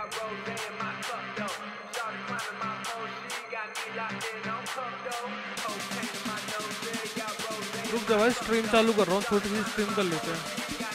रुक जा भाई, स्ट्रीम चालू कर रहा हूँ, छोटी सी स्ट्रीम कर लेते हैं।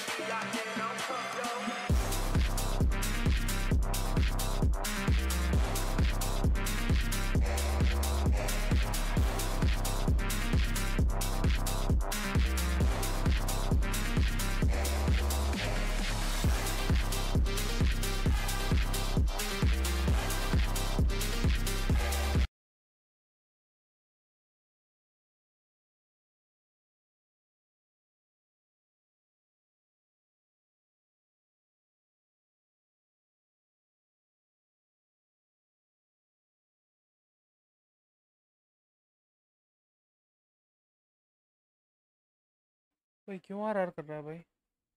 भाई क्यों आर कर रहा है भाई?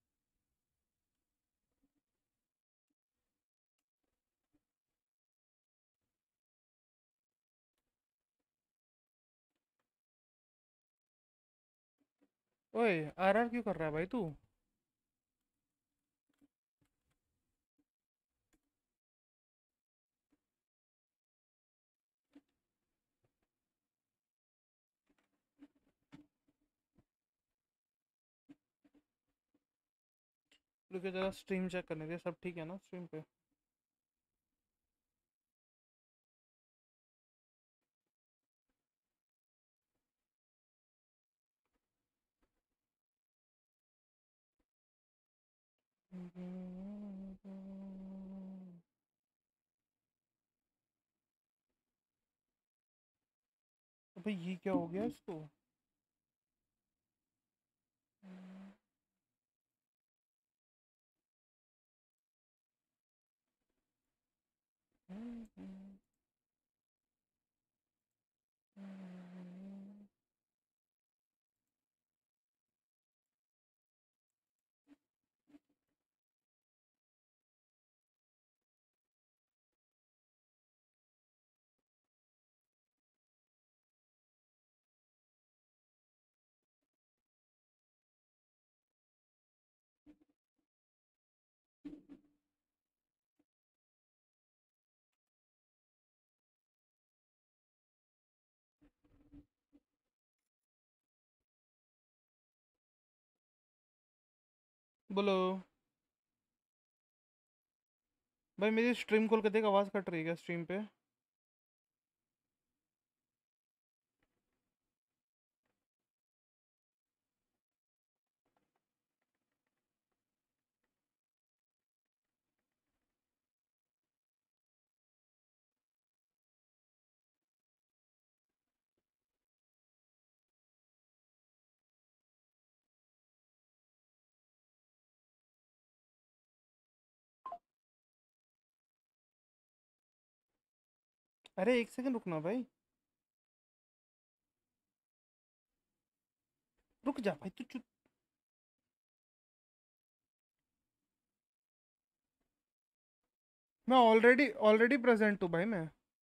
ओए, आर क्यों कर रहा है भाई तू? रुक जरा, स्ट्रीम चेक करने दे, सब ठीक है ना स्ट्रीम पे? भाई ये क्या हो गया इसको? बोलो भाई, मेरी स्ट्रीम खोल के देख, आवाज कट रही है क्या स्ट्रीम पे? अरे एक सेकंड रुकना भाई, रुक जा भाई, तू चुप। मैं ऑलरेडी ऑलरेडी प्रेजेंट हूँ भाई मैं।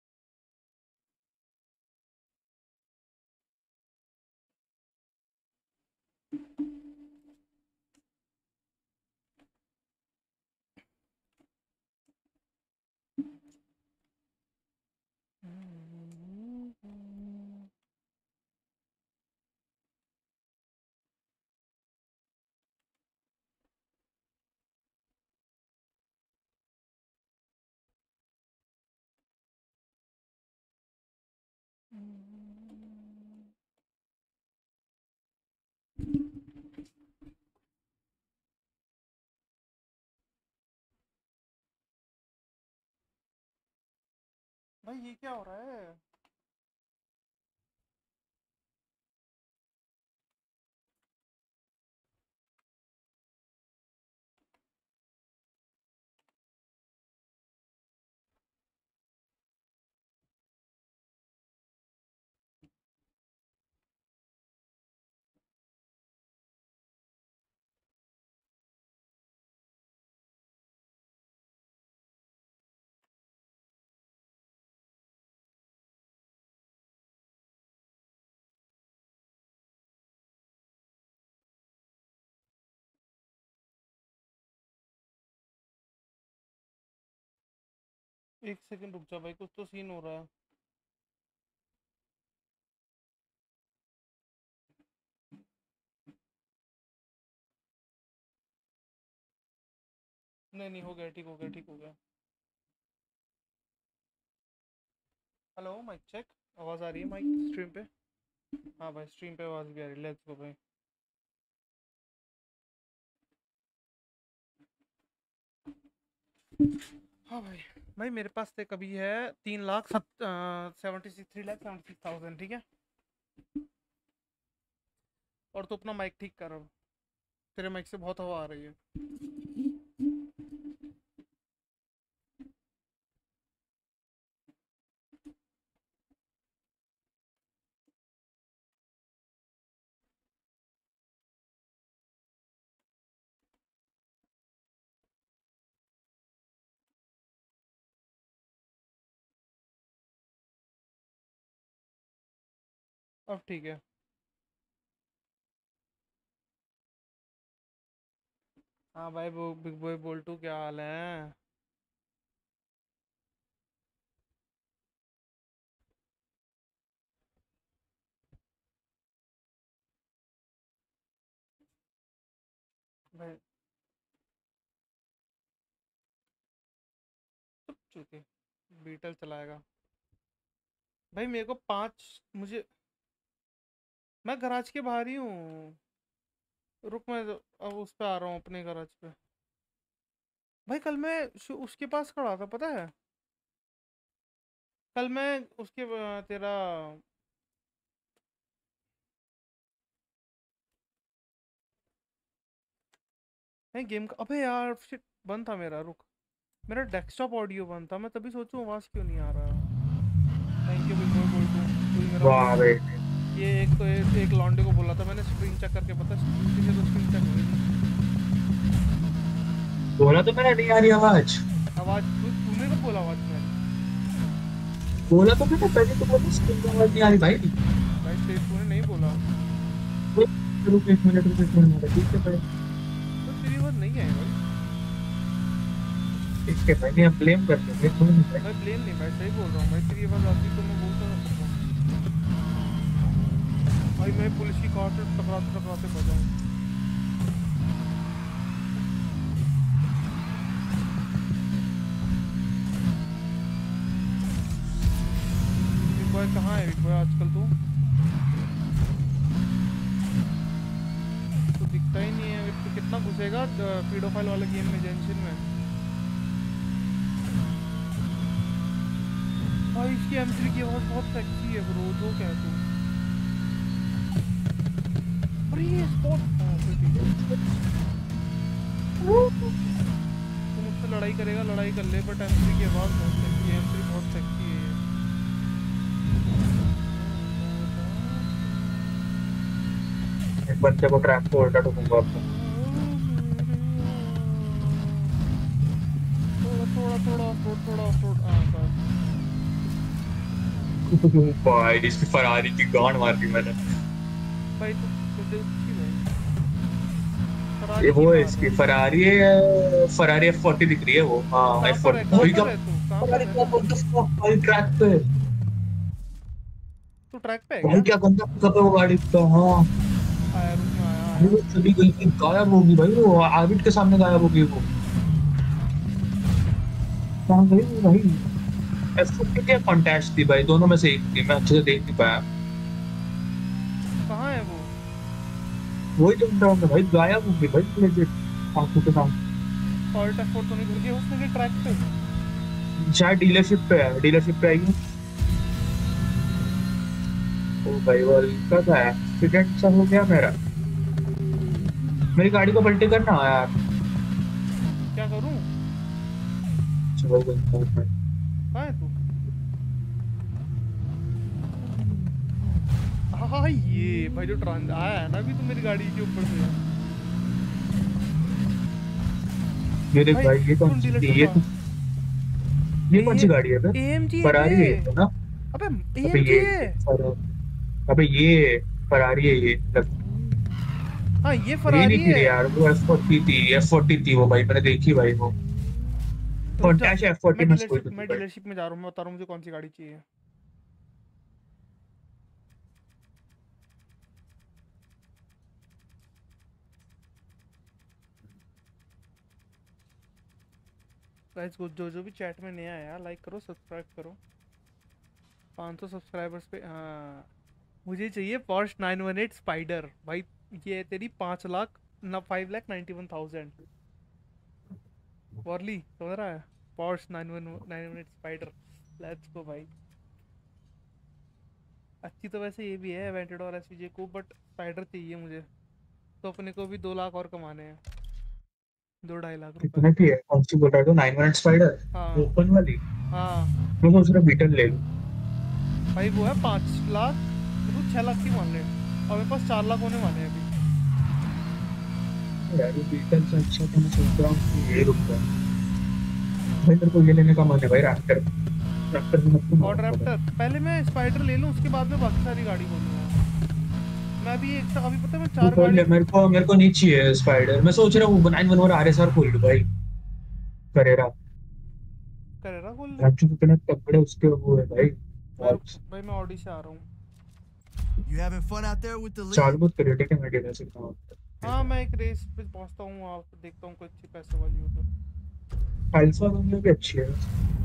भाई ये क्या हो रहा है? एक सेकंड रुक जा भाई, कुछ तो सीन हो रहा है। नहीं नहीं, हो गया, ठीक हो गया, ठीक हो गया। Hello mic check. आवाज आ रही है माइक स्ट्रीम पे? हाँ भाई, स्ट्रीम पे आवाज भी आ रही है, लेट्स गो भाई। हाँ भाई। भाई मेरे पास तक अभी है 3,76,3,76,000, ठीक है। और तू अपना माइक ठीक कर अब। तेरे माइक से बहुत हवा आ रही है। अब ठीक है। हाँ भाई, वो बिग बॉय बोल्टू, क्या हाल है? भाई चुप चुके, बीटल चलाएगा। भाई मेरे को पांच, मुझे, मैं गराज के बाहर ही हूँ। रुक, मैं अब उस पे आ रहा हूँ, अपने गराज पे। भाई कल मैं उसके पास खड़ा था, पता है? कल मैं उसके तेरा, नहीं गेम का, अबे यार शिट, बंद था मेरा, रुक। मेरा डेस्कटॉप ऑडियो बंद था, मैं तभी सोचूं आवाज क्यों नहीं आ रहा। Thank you big boy Boltu, तू ही मेरा वाह फ्रेंड बे। है। ये एक तो एक लॉन्डे को बोला था मैंने स्क्रीन चेक करके, पता किसी से तो स्क्रीन चेक हुई। बोला तो मैंने नहीं आ रही आवाज। आवाज तूने कब बोला आवाज में? बोला तो मैंने पहले, तो बोला स्क्रीन की आवाज नहीं आ रही भाई। भाई तूने नहीं बोला। रुक एक मिनट, रुक एक मिनट, ठीक है भाई। तो तेरी आवाज नहीं आई भाई। ठीक है भाई, नहीं, हम ब्लेम कर देंगे, कोई नहीं भाई। भाई ब्लेम नहीं भाई, सही बोल रहा हूँ भाई, तेरी आवाज आती तो मैं बोलता ना तेरे को। भाई मैं पुलिस की कार से टकराते टकराते बजाऊँ। बिग बॉय कहाँ है? बिग बॉय आजकल तो दिखता ही नहीं है। तो कितना घुसेगा पीडोफाइल वाले गेम में, जेंशिन में? भाई इसकी M3 की आवाज बहुत सेक्सी है ब्रो, जो क्या है तू। अरे ये स्पॉट, हाँ फिर ठीक है। तू मुझसे लड़ाई करेगा, लड़ाई कर ले, बट M3 की आवाज बहुत सेक्सी है, M3 बहुत सेक्सी है। एक बच्चे को ट्रैप को उल्टा ठोकूंगा आपको। थोड़ा थोड़ा थोड़ा ऑफ रोड, थोड़ा ऑफ रोड, हाँ बस। भाई इसकी फरारी की गांड मार दी मैंने। भाई तो दिल की भाई, ये फरारी की वो है, मार इसकी रहा है। फरारी है, फरारी F40 दिख रही है वो, हाँ F40 कहाँ वही क्या। पर है तू? कहाँ पर फरारी है क्या, तू? व्हाट द फक भाई, ट्रैक पे। तू ट्रैक पे है भाई क्या? क्या गंदा पिकअप है वो गाड़ी का, हाँ। आया, रुक, मैं आया भाई आया। वो चली गई थी, गायब होगी भाई, वो आबिद के सामने गायब होगी वो। कहाँ गई वो भाई? F40 क्या कॉन्टेस्ट थी भाई, दोनों में से एक थी, मैं अच्छे से देख नहीं पाया। कहाँ है वो? वही तो बता रहा हूँ भाई, गायब होगी भाई, लेजिट आंखों के सामने। ऑल्ट F4 तो नहीं घुस गया उसने के ट्रैक पे? शायद डीलरशिप पे है, डीलरशिप पे आई है। ओ भाई, वो हल्का सा एक्सीडेंट सा हो गया मेरा। मेरी गाड़ी को पलटी करना यार। क्या करूँ? चलो भाई। कहाँ है तू? हाँ ये भाई जो ट्रांस आया है ना अभी, तो मेरी गाड़ी के ऊपर से। ये देख भाई भाई, ये कौन सुन, सी थी डीलरशिप ये आ, तो? ये कौन सी ए गाड़ी है फिर? AMG है बे। फरारी है ये तो ना? अबे अबे AMG ये है। अबे ये फरारी है ये हाँ ये ये नहीं फरारी थी है। रे यार, वो F40 थी, F40 थी वो भाई, मैंने देखी भाई वो। रुक जा, डैश F40 में सोई मैं थी भाई। डीलरशिप में जा रहा हूँ, मैं बता रहा हूँ मुझे कौन सी गाड़ी चाहिए। गाइस जो जो भी चैट में नया है यार, लाइक करो, सब्सक्राइब करो। 500 सब्सक्राइबर्स पे, हाँ। मुझे चाहिए Porsche 918 स्पाइडर भाई। ये है तेरी 5 लाख ना, 5,91,000। वॉरली समझ रहा है? Porsche 918 spider. लेट्स गो भाई। अच्छी तो वैसे ये भी है Aventador SVJ को, बट स्पाइडर चाहिए मुझे। तो अपने को भी 2 लाख और कमाने हैं, 2-2.5 लाख रुपए। कितने की है? कौन सी बोल रहा है तो? 918 स्पाइडर हाँ। ओपन वाली? हाँ मैं सोच रहा बीटल ले लूं। भाई, वो है 5 लाख, मतलब 6 लाख की मान ले, और मेरे पास 4 लाख होने वाले हैं अभी। यार ये बीटल से अच्छा तो मैं सोच रहा हूँ कि ये रुक जाए। भाई मेरे को ये लेने का मन है भाई, रैप्टर। रैप्टर में मत और मारो भाई। रैप्टर पहले मैं स्पाइडर ले लूँ, उसके बाद में बाकी सारी गाड़ी बोलूँगा। मैं अभी अभी पता है मैं तू 4 कर गाड़ी। ले, मेरे को नहीं चाहिए स्पाइडर। मैं सोच रहा हूँ 911 RSR खोल लूं भाई। करेरा। करेगा खोल ले। जो कितने तगड़े उसके वो है भाई। भाई और रुक, भाई मैं ऑडी से आ रहा हूँ। You having fun out there with the चालू lead? मत करिए ठीक है, मैं डीलर से कहूँ। हाँ मैं एक रेस पे पहुँचता हूँ, आप देखता हूँ कोई अच्छी पैसे वाली हो तो। अल्फा रोमियो भी अच्छी है।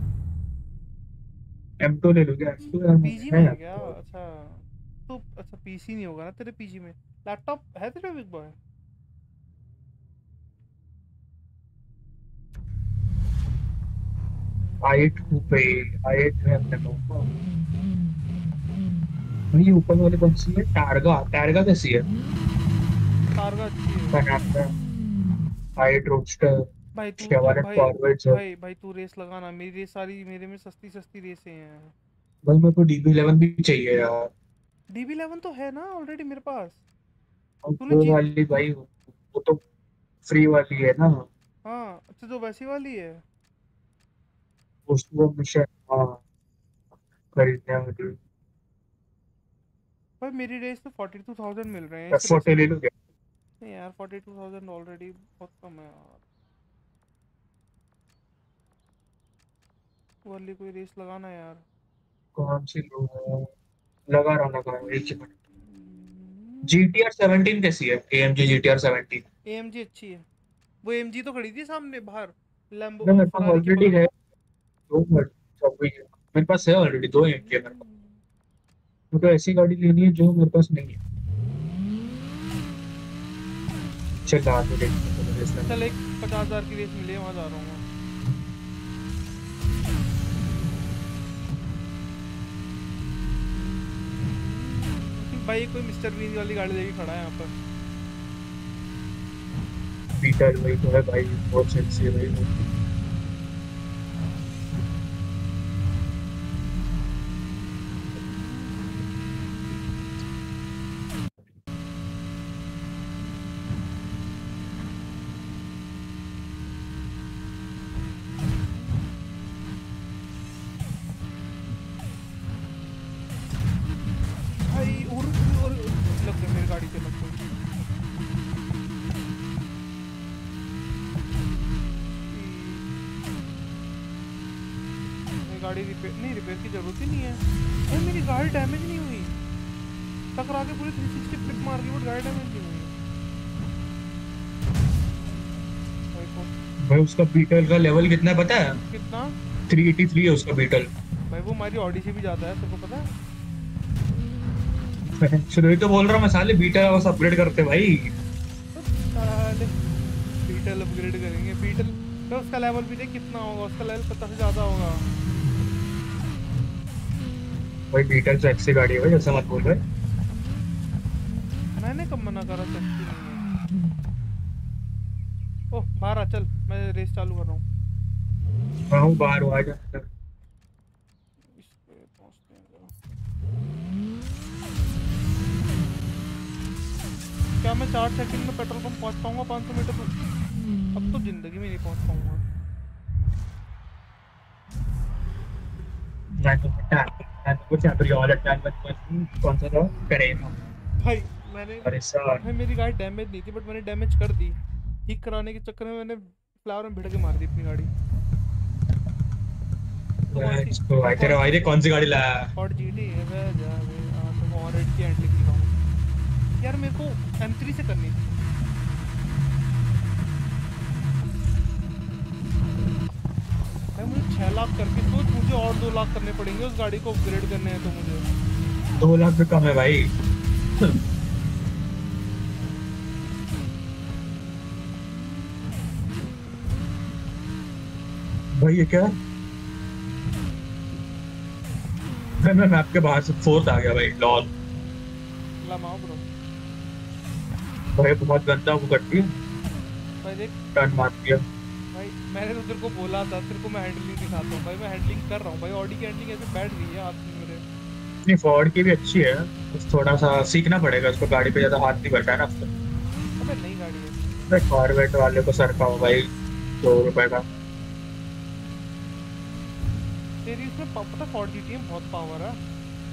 M2 ले लोगे? M2 यार पीजी है में है यार क्या? तो। अच्छा। तो अच्छा पीसी नहीं होगा ना तेरे पीजी में? लैपटॉप है तेरे बिग बॉय? i8 पे i8 है अपने पास। भाई ऊपर वाले कौन सी है? टारगा। टारगा कैसी है? तारगा अच्छी है। पैनाप्रा। i8 roadster. भाई तू तू शेवरलेट भाई फॉरवर्ड्स है। भाई तू रेस लगाना, मेरी रेस सारी मेरे में सस्ती सस्ती रेसें हैं। भाई मेरे को DB11 भी चाहिए यार। DB11 तो है ना ऑलरेडी मेरे पास। और तूने वो जी। वाली भाई वो तो फ्री वाली है ना। हाँ अच्छा, जो वैसी वाली है। उसको मिशन, हाँ, खरीदने वाली। भाई मेरी रेस तो 42,000 मिल रहे हैं इस रेस F40 में। ले लोगे? नहीं यार, 42,000 ऑलरेडी बहुत कम है यार। वो वाली कोई रेस लगाना यार। कौन सी लो? लगा रहा लगा रहा, एक सेकंड। GTR 17 कैसी है? AMG GTR 17। AMG अच्छी है। वो AMG तो खड़ी थी सामने बाहर, ना लैम्बो मेरे पास फरारी के ऑलरेडी बगल है में। दो सब वही है। मेरे पास है ऑलरेडी दो AMG है मेरे पास। मुझे ऐसी गाड़ी लेनी है जो मेरे पास नहीं है। चल आगे देखते हैं चलो रेस लगा। चल एक 50,000 की रेस मिली है, वहाँ जा रहा हूँ मैं। भाई कोई मिस्टर बीन वाली गाड़ी लेके खड़ा है यहाँ पर। पीटर वही तो है भाई, बहुत सेक्सी है भाई। भाई और लग गए मेरी गाड़ी पे, लग गई। मेरी गाड़ी रिपेयर नहीं, रिपेयर की जरूरत ही नहीं है। भाई मेरी गाड़ी डैमेज नहीं हुई, टकरा के पूरी 360 फ्लिप मार दी, बट गाड़ी डैमेज नहीं हुई। भाई भाई उसका बीटल का लेवल कितना है पता है? कितना? 383 है उसका बीटल। भाई वो हमारी ऑडी से भी ज्यादा है, तेरे को पता है? शुरू ही तो बोल रहा हूँ मैं, साले बीटल बस अपग्रेड करते भाई। तो साले बीटल अपग्रेड करेंगे बीटल। तो उसका लेवल भी देख कितना होगा, उसका लेवल 50 से ज्यादा होगा। भाई बीटल तो अच्छी गाड़ी है भाई, ऐसा मत बोल रहे। मैंने कब मना करा था अच्छी नहीं है? ओह बाहर आ, चल मैं रेस चालू कर रहा हूँ। मैं हूँ बाहर, आ जा। इस पे पहुंचते हैं जरा। क्या मैं 4 सेकंड में पेट्रोल पंप पहुंच पाऊंगा 500 मीटर दूर? अब तो जिंदगी में नहीं पहुंच पाऊंगा। कौन सा था? करेगा। भाई मैंने अरे सर। भाई मेरी गाड़ी डैमेज नहीं थी, बट मैंने डैमेज कर दी। ठीक कराने के चक्कर में मैंने फ्लावर में भिड़ के मार दी अपनी गाड़ी। तो कौन सी इसको भाई तो तेरे कौन भाई सी ने कौन सी गाड़ी लाया? और जीटी है बे जा बे। हाँ तो और रेड की हैंडलिंग दिखाऊँ यार मेरे को M3 से करनी थी। भाई मुझे 6 लाख करके सोच मुझे और 2 लाख करने पड़ेंगे उस गाड़ी को अपग्रेड करने हैं तो मुझे 2 लाख से कम है भाई। भाई ये क्या? मैं मैप के बाहर से फोर्थ आ गया भाई, लॉल। लमाओ ब्रो। भाई बहुत गंदा वो करती है, भाई देख टर्न मारती है। भाई मैंने तो तेरे को बोला था तेरे को मैं हैंडलिंग दिखाता हूँ भाई मैं हैंडलिंग कर रहा हूँ भाई ऑडी की हैंडलिंग ऐसे बैठ रही है हाथ में मेरे। नहीं, फोर्ड की भी अच्छी है, बस थोड़ा सा सीखना पड़ेगा उसको, गाड़ी पे ज्यादा हाथ नहीं बैठा है ना उसका। अबे नई गाड़ी है। भाई कॉर्वेट वाले को सर खाओ भाई, 2 रुपए का। तेरी इसमें पता फॉर्ड जीटी में बहुत पावर है।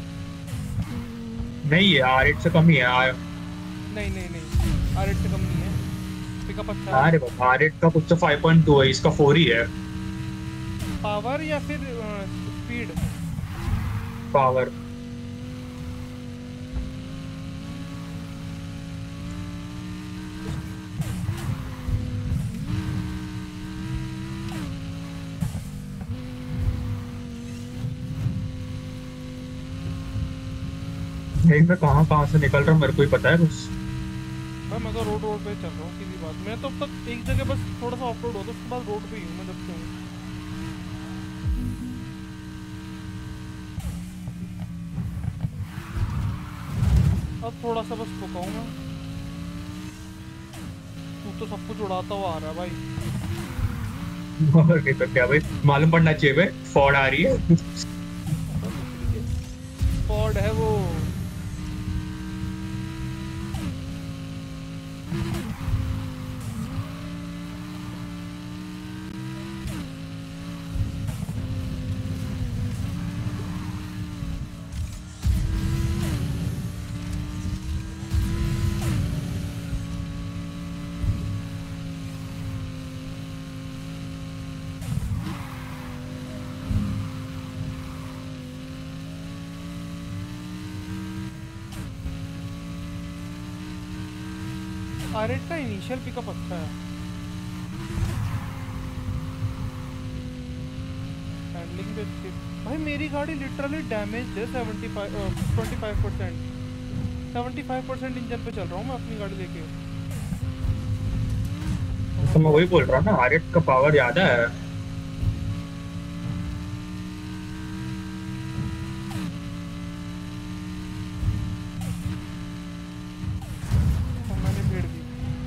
नहीं है, R8 से कम ही है। नहीं नहीं नहीं R8 से कम नहीं है पिकअप अच्छा है। अरे बाबा, R8 का कुछ तो 5.2 है, इसका 4 ही है। पावर या फिर स्पीड। पावर। नहीं, मैं कहाँ कहाँ से निकल रहा हूँ मेरे को ही पता है बस। भाई मैं तो रोड रोड पे चल रहा हूँ सीधी बात मैं तो अब तक एक जगह बस थोड़ा सा ऑफ रोड होता उसके बाद रोड पे ही हूँ मैं जब से हूँ। अब थोड़ा सा बस रुका हूँ मैं। तू तो सब कुछ उड़ाता हुआ आ रहा है भाई। और नहीं तो क्या भाई, मालूम पड़ना चाहिए भाई, फॉर्ड आ रही है। फॉर्ड है वो। R8 का इनिशियल पिकअप अच्छा है। हैंडलिंग भी अच्छी है। भाई मेरी गाड़ी लिटरली डैमेज है 25% 75% इंजन पे चल रहा हूँ मैं अपनी गाड़ी लेके। तो मैं वही बोल रहा हूँ ना, R8 का पावर ज्यादा है। और मैंने भीड़ दी।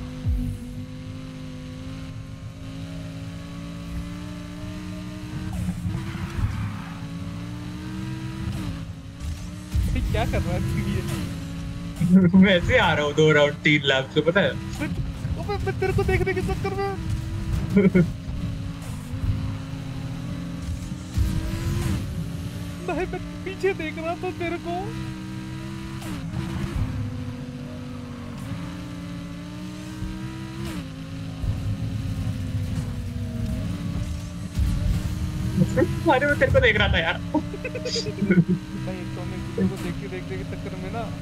भाई क्या कर रहा है तू ये? मैं ऐसे आ रहा हूँ 2 राउंड 3 लाख से, पता है। मैं तेरे को देखने के चक्कर में भाई मैं पीछे देख रहा था तेरे को। अरे मैं तेरे को देख रहा था यार। भाई एक तो मैं एक दूसरे को देखने के चक्कर में ना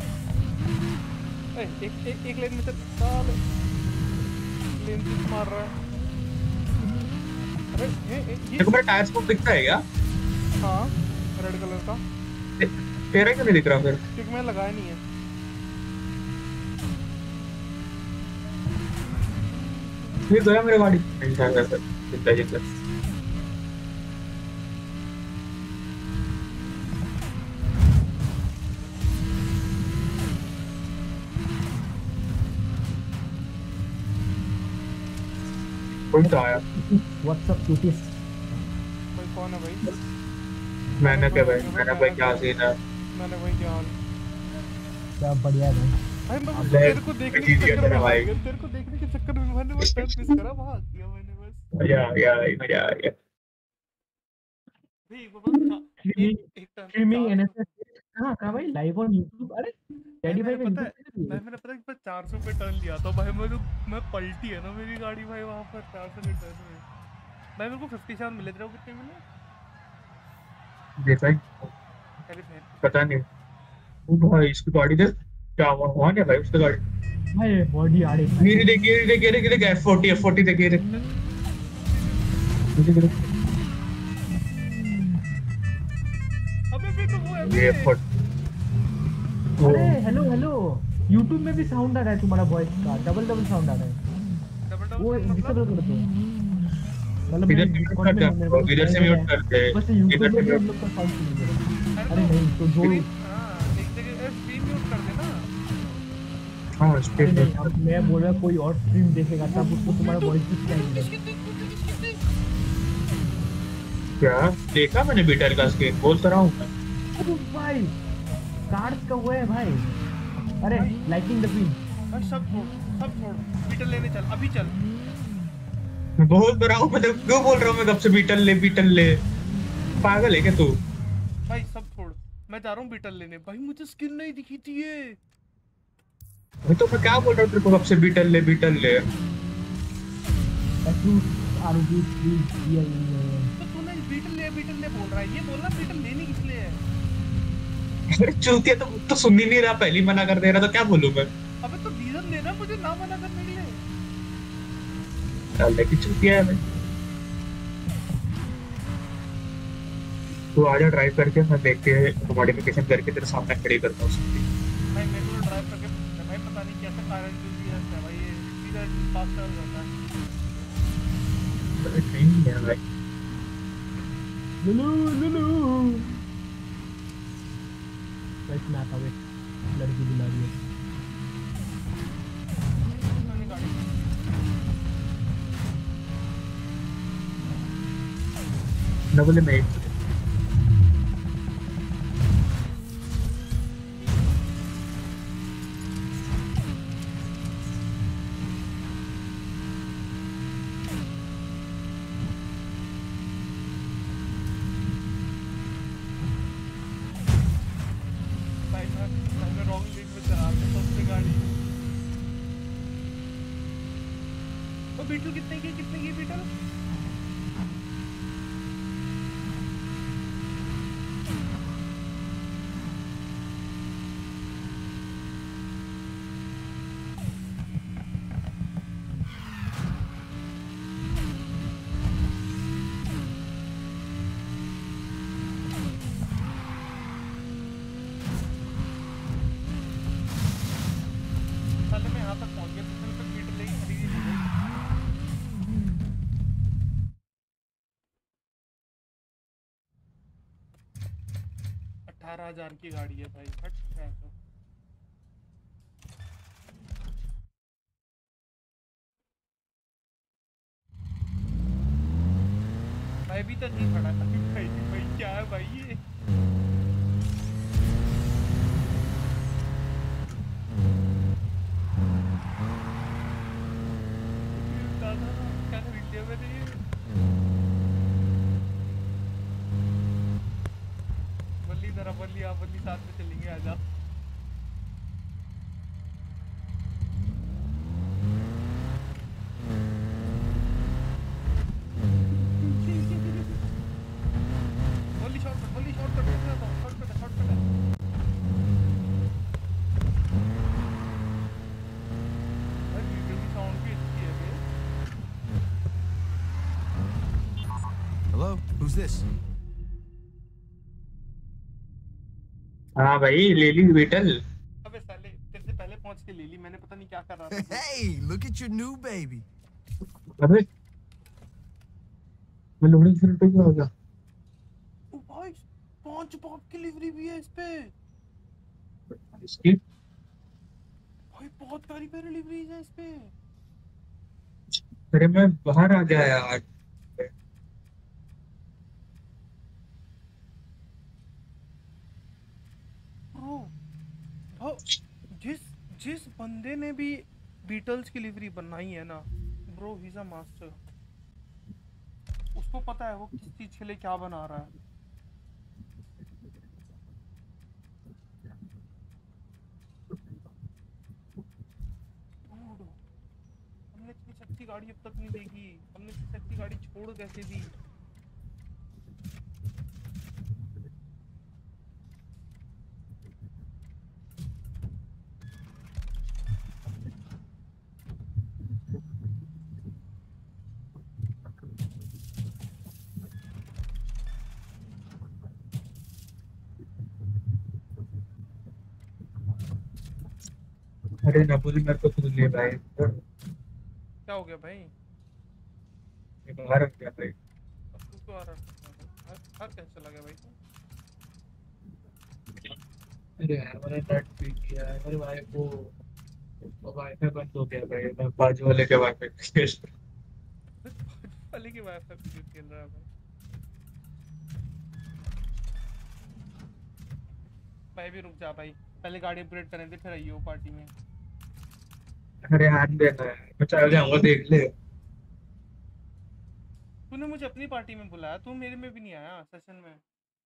एक लेन में चल साले लेन से मार रहा है। अरे ये तेरे को मेरा टायर स्कोप दिखता है क्या? हाँ रेड कलर का। तेरा क्यों नहीं दिख रहा फिर? क्योंकि मैं लगाया नहीं है। ये गया मेरे गाड़ी नहीं था सर, जिंदा जिंदा। कोई तो आया। What's up cuties. भाई कौन है भाई? मैंने क्या भाई, मैंने भाई क्या सीन है? मैंने भाई क्या हाल? क्या बढ़िया है भाई मैं बस ले, तेरे को देखने के जीत गया चक्कर में तेरा आ भाई। गया। तेरे को देखने के चक्कर में मैंने बस टर्न मिस करा भाग गया मैंने बस। मजा आ गया भाई, मजा आ गया। भाई वो बस स्ट्रीमिंग एक टर्न पे स्ट्रीमिंग 400। एनएसएस कहाँ कहाँ भाई, लाइव ऑन यूट्यूब। अरे भाई कैडी भाई मैंने का पता यूट्यूब है चैनल भी भाई है। मैंने पता है कि 400 पे टर्न लिया था भाई। मैं पलटी है ना मेरी गाड़ी भाई वहाँ पर 400 के टर्न में। भाई मेरे को 50 शाम मिले थे। वो कितने मिले? देखा ही अरे बहन पता नहीं। ओ भाई इसकी गाड़ी देख, क्या हुआ वहां क्या भाई उसकी गाड़ी। भाई बॉडी आड़े भाई। गिरी देख गिरी देख गिरी देख F40 देख गिरी देख देख। अबे भी तो वो है ये बे। F40 वो अरे हेलो हेलो, यूट्यूब में भी साउंड आ रहा है तुम्हारा वॉइस का, डबल डबल साउंड आ रहा है। डबल डबल वो साउंड डिसेबल मतलब कर दो, मतलब इधर मेरे से म्यूट डिस्कॉर्ड कर में दे है, मेरे को इधर दिखाई से दे रहा म्यूट है। कर दे ऊपर से इधर यूट्यूब से में भी हम म्यूट। लोग का साउंड सुन रहे हैं। अरे अरे तो नहीं तो जो, स्क्रीन एक जगह स्क्रीन म्यूट कर देना। हाँ अरे स्ट्रीम नहीं, म्यूट कर। अब मैं बोल रहा कोई और स्ट्रीम देखेगा तब उसको ये तुम्हारा तो वॉइस भी सुनाई देगा। किसकी थी किसकी थी। क्या देखा मैंने बीटल का स्क्रीन बोल तो रहा हूँ मैं। ओ भाई, कार्ड्स का वो है भाई। अरे भाई लाइटिंग द क्वीन। भाई सब छोड़ बीटल लेने चल अभी चल। मैं बोल तो रहा हूँ मैं तो क्यों बोल रहा हूँ मैं कब से बीटल ले पागल है क्या तू। भाई सब छोड़, मैं जा रहा हूँ बीटल लेने। भाई मुझे स्किन नहीं दिखी थी ये। मैं क्या बोल रहा हूँ तेरे को कब से बीटल ले। ROB please. तो तूने बीटल ले बोल रहा है, ये बोलना बीटल लेनी किस लिए है। अरे चूतिया तो सुन ही नहीं रहा पहली मना कर दे रहा तो क्या बोलूं मैं। अबे तो रीजन देना मुझे ना मना करने के लिए। डालने की चूतिया है मैं। तू आजा ड्राइव करके मैं देख के मॉडिफिकेशन करके तेरे सामने खड़ी करता हूँ उसकी। भाई मेरे को ड्राइव करके भाई पता नहीं कैसे कारण चल दिया है भाई, ये सीधा फास्ट चल जाता है। अरे नहीं है भाई। लुलु लुलु। गाइस मैं आता हूँ, लड़की बुला रही है। मैंने गाड़ी न बोले मैं मैंने रॉन्ग लेन में चला दी सबसे गाड़ी। वो बीटल कितने की बीटल। साले मैं यहाँ तक पहुँच गया, कितने तक बीटल लेगी खरीदी नहीं गई। 18,000 की गाड़ी है भाई, हट है तो। भाई अभी तक नहीं खड़ा है भाई क्या है भाई ये। दादा क्या खरीद लिया मैंने ये। बल्ली जरा बल्ली आप बल्ली साथ में चलेंगे आजा। बल्ली शॉर्टकट शॉर्टकट है। भाई वीडियो की साउंड भी अच्छी है बे। Hello? Who's this? हाँ भाई ले ली बीटल। अबे साले तेरे से पहले पहुंच के ले ली मैंने, पता नहीं क्या कर रहा था तू। Hey, look at your new baby. अबे मैं लोडिंग फिर पे क्या हो गया। ओ भाई 5 बाप की डिलीवरी भी है इस पे। इसकी भाई बहुत प्यारी प्यारी डिलीवरीज है इस पे। अरे मैं बाहर आ गया यार। ब्रो भाव जिस जिस बंदे ने भी बीटल्स की डिलीवरी बनाई है ना bro, he is a master. उसको पता है वो किस चीज के लिए क्या बना रहा है। Dude, हमने इतनी सस्ती गाड़ी अब तक नहीं देखी। हमने इतनी सस्ती गाड़ी छोड़ कैसे दी। अरे नबुल मेरे को तू ले भाई, क्या हो गया भाई? ये बाहर आ गया भाई। अब तू क्यों आ रहा है भाई? हर कैसे चला गया भाई तू? अरे यार मैंने नेट भी किया है मेरे भाई को, वाईफाई बंद हो गया भाई, मैं बाजू वाले के वाईफाई पे खेल रहा वाले की वाईफाई पे क्यों खेल रहा है भाई? भाई भी रुक जा भाई, पहले गाड़ी अपग्रेड करें थे फिर आइयो पार्टी में। हूँ। अरे यार देना है, मैं चल जाऊंगा, देख ले। तूने मुझे अपनी पार्टी में बुलाया, तू मेरे में भी नहीं आया सेशन में।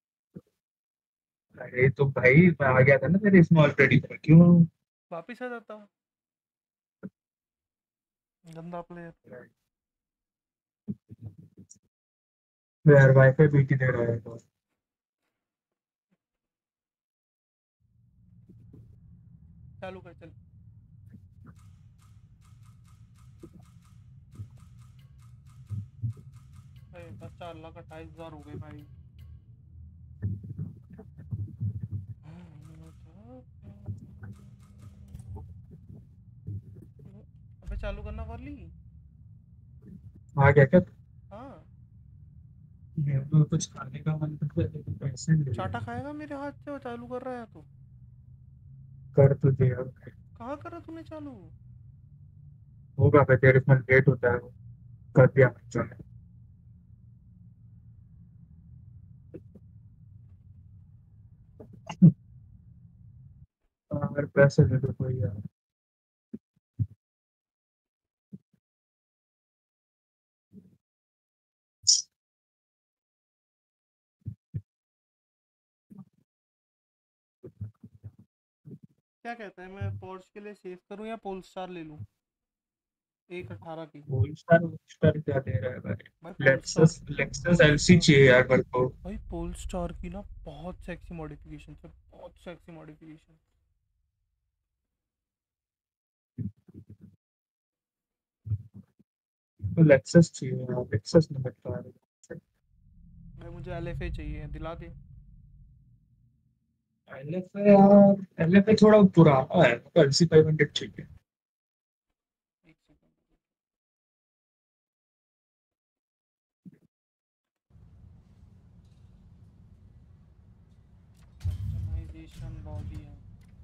अरे तो भाई मैं आ गया था ना तेरे इसमें ऑलरेडी, तो क्यों? वापिस आ जाता, गंदा प्लेयर। यार वाईफाई बीटी दे रहा है तो। चालू कर चल भाई। बस 4,28,000 हो गए भाई। अबे चालू करना वाली। आ गया क्या? हाँ, मेरे को कुछ खाने का मन कर रहा है, लेकिन पैसे नहीं चाटा है। खाएगा मेरे हाथ से? वो चालू कर रहा है तो कर तुझे अब, कहाँ करा तूने चालू? होगा भाई, तेरे इसमें लेट होता है वो। कर दिया मैंने। अगर पैसे दे दो कोई यार। क्या कहता है, मैं पोर्च के लिए सेव करूं या पोल स्टार ले लूं? 1,18 की। वो स्टार क्या दे रहा है भाई? भाई Polestar, Lexus Lexus pole LC star चाहिए यार मेरे को। भाई पोल स्टार की ना बहुत सेक्सी मॉडिफिकेशन है, बहुत सेक्सी मॉडिफिकेशन। तो लेक्सस चाहिए यार, लेक्सस नहीं मिलता है। भाई मुझे LFA चाहिए, दिला दे। एलएफए यार, एलएफए थोड़ा पुराना है, तो एलसी 500 चाहिए। एक सेकंड, कस्टमाइजेशन बॉडी है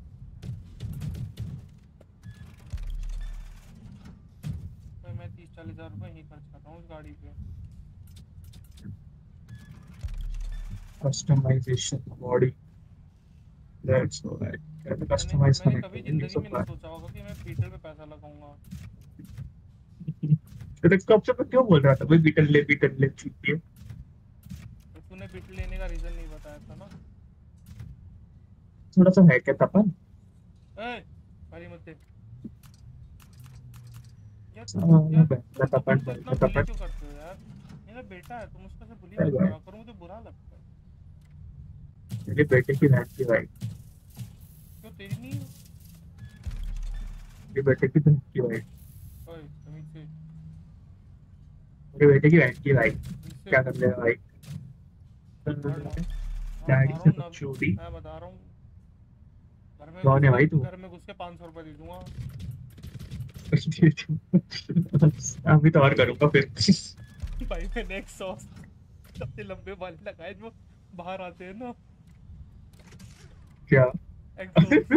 भाई। मैं 30-40 हज़ार रुपये ही खर्च करता हूँ उस गाड़ी पे। Customisation body, that's alright. कैसे मैंने कस्टमाइज मैंने करने कभी के लिए ये जिंदगी सब में नहीं बात। सोचा होगा कि मैं बीटल पे पैसा लगाऊंगा। तो कब से मैं क्यों बोल रहा था भाई, बीटल ले चुकी है। तो तूने बीटल लेने का रीजन नहीं बताया था ना। थोड़ा सा है क्या तपन? ए भारी मत दे यार। यार तुम मैं तपन तपन को बोल इतना मैं बुली तपन। क्यों करते हो यार? मेरा बेटा है, तुम उसको से बुली मत मेरे करा करो, मुझे बुरा लगता है। बेटे की बहन की भाई, क्यों तेरी नहीं है? मेरे बेटे की बहन की भाई, ओए तमीज से, मेरे बेटे की बहन की भाई। तमीज से क्या कर रहे हो भाई? हट। मैं बता डैडी रहा से हूँ कुछ ना, चोरी? मैं बता रहा हूँ। कौन है भाई तू? घर में घुस के 500 रुपये दे दूंगा। अभी तो और करूंगा फिर। भाई मैंने एग्जॉस्ट सबसे लंबे वाले लगाए जो बाहर आते हैं ना, क्या? एग्जॉस्ट।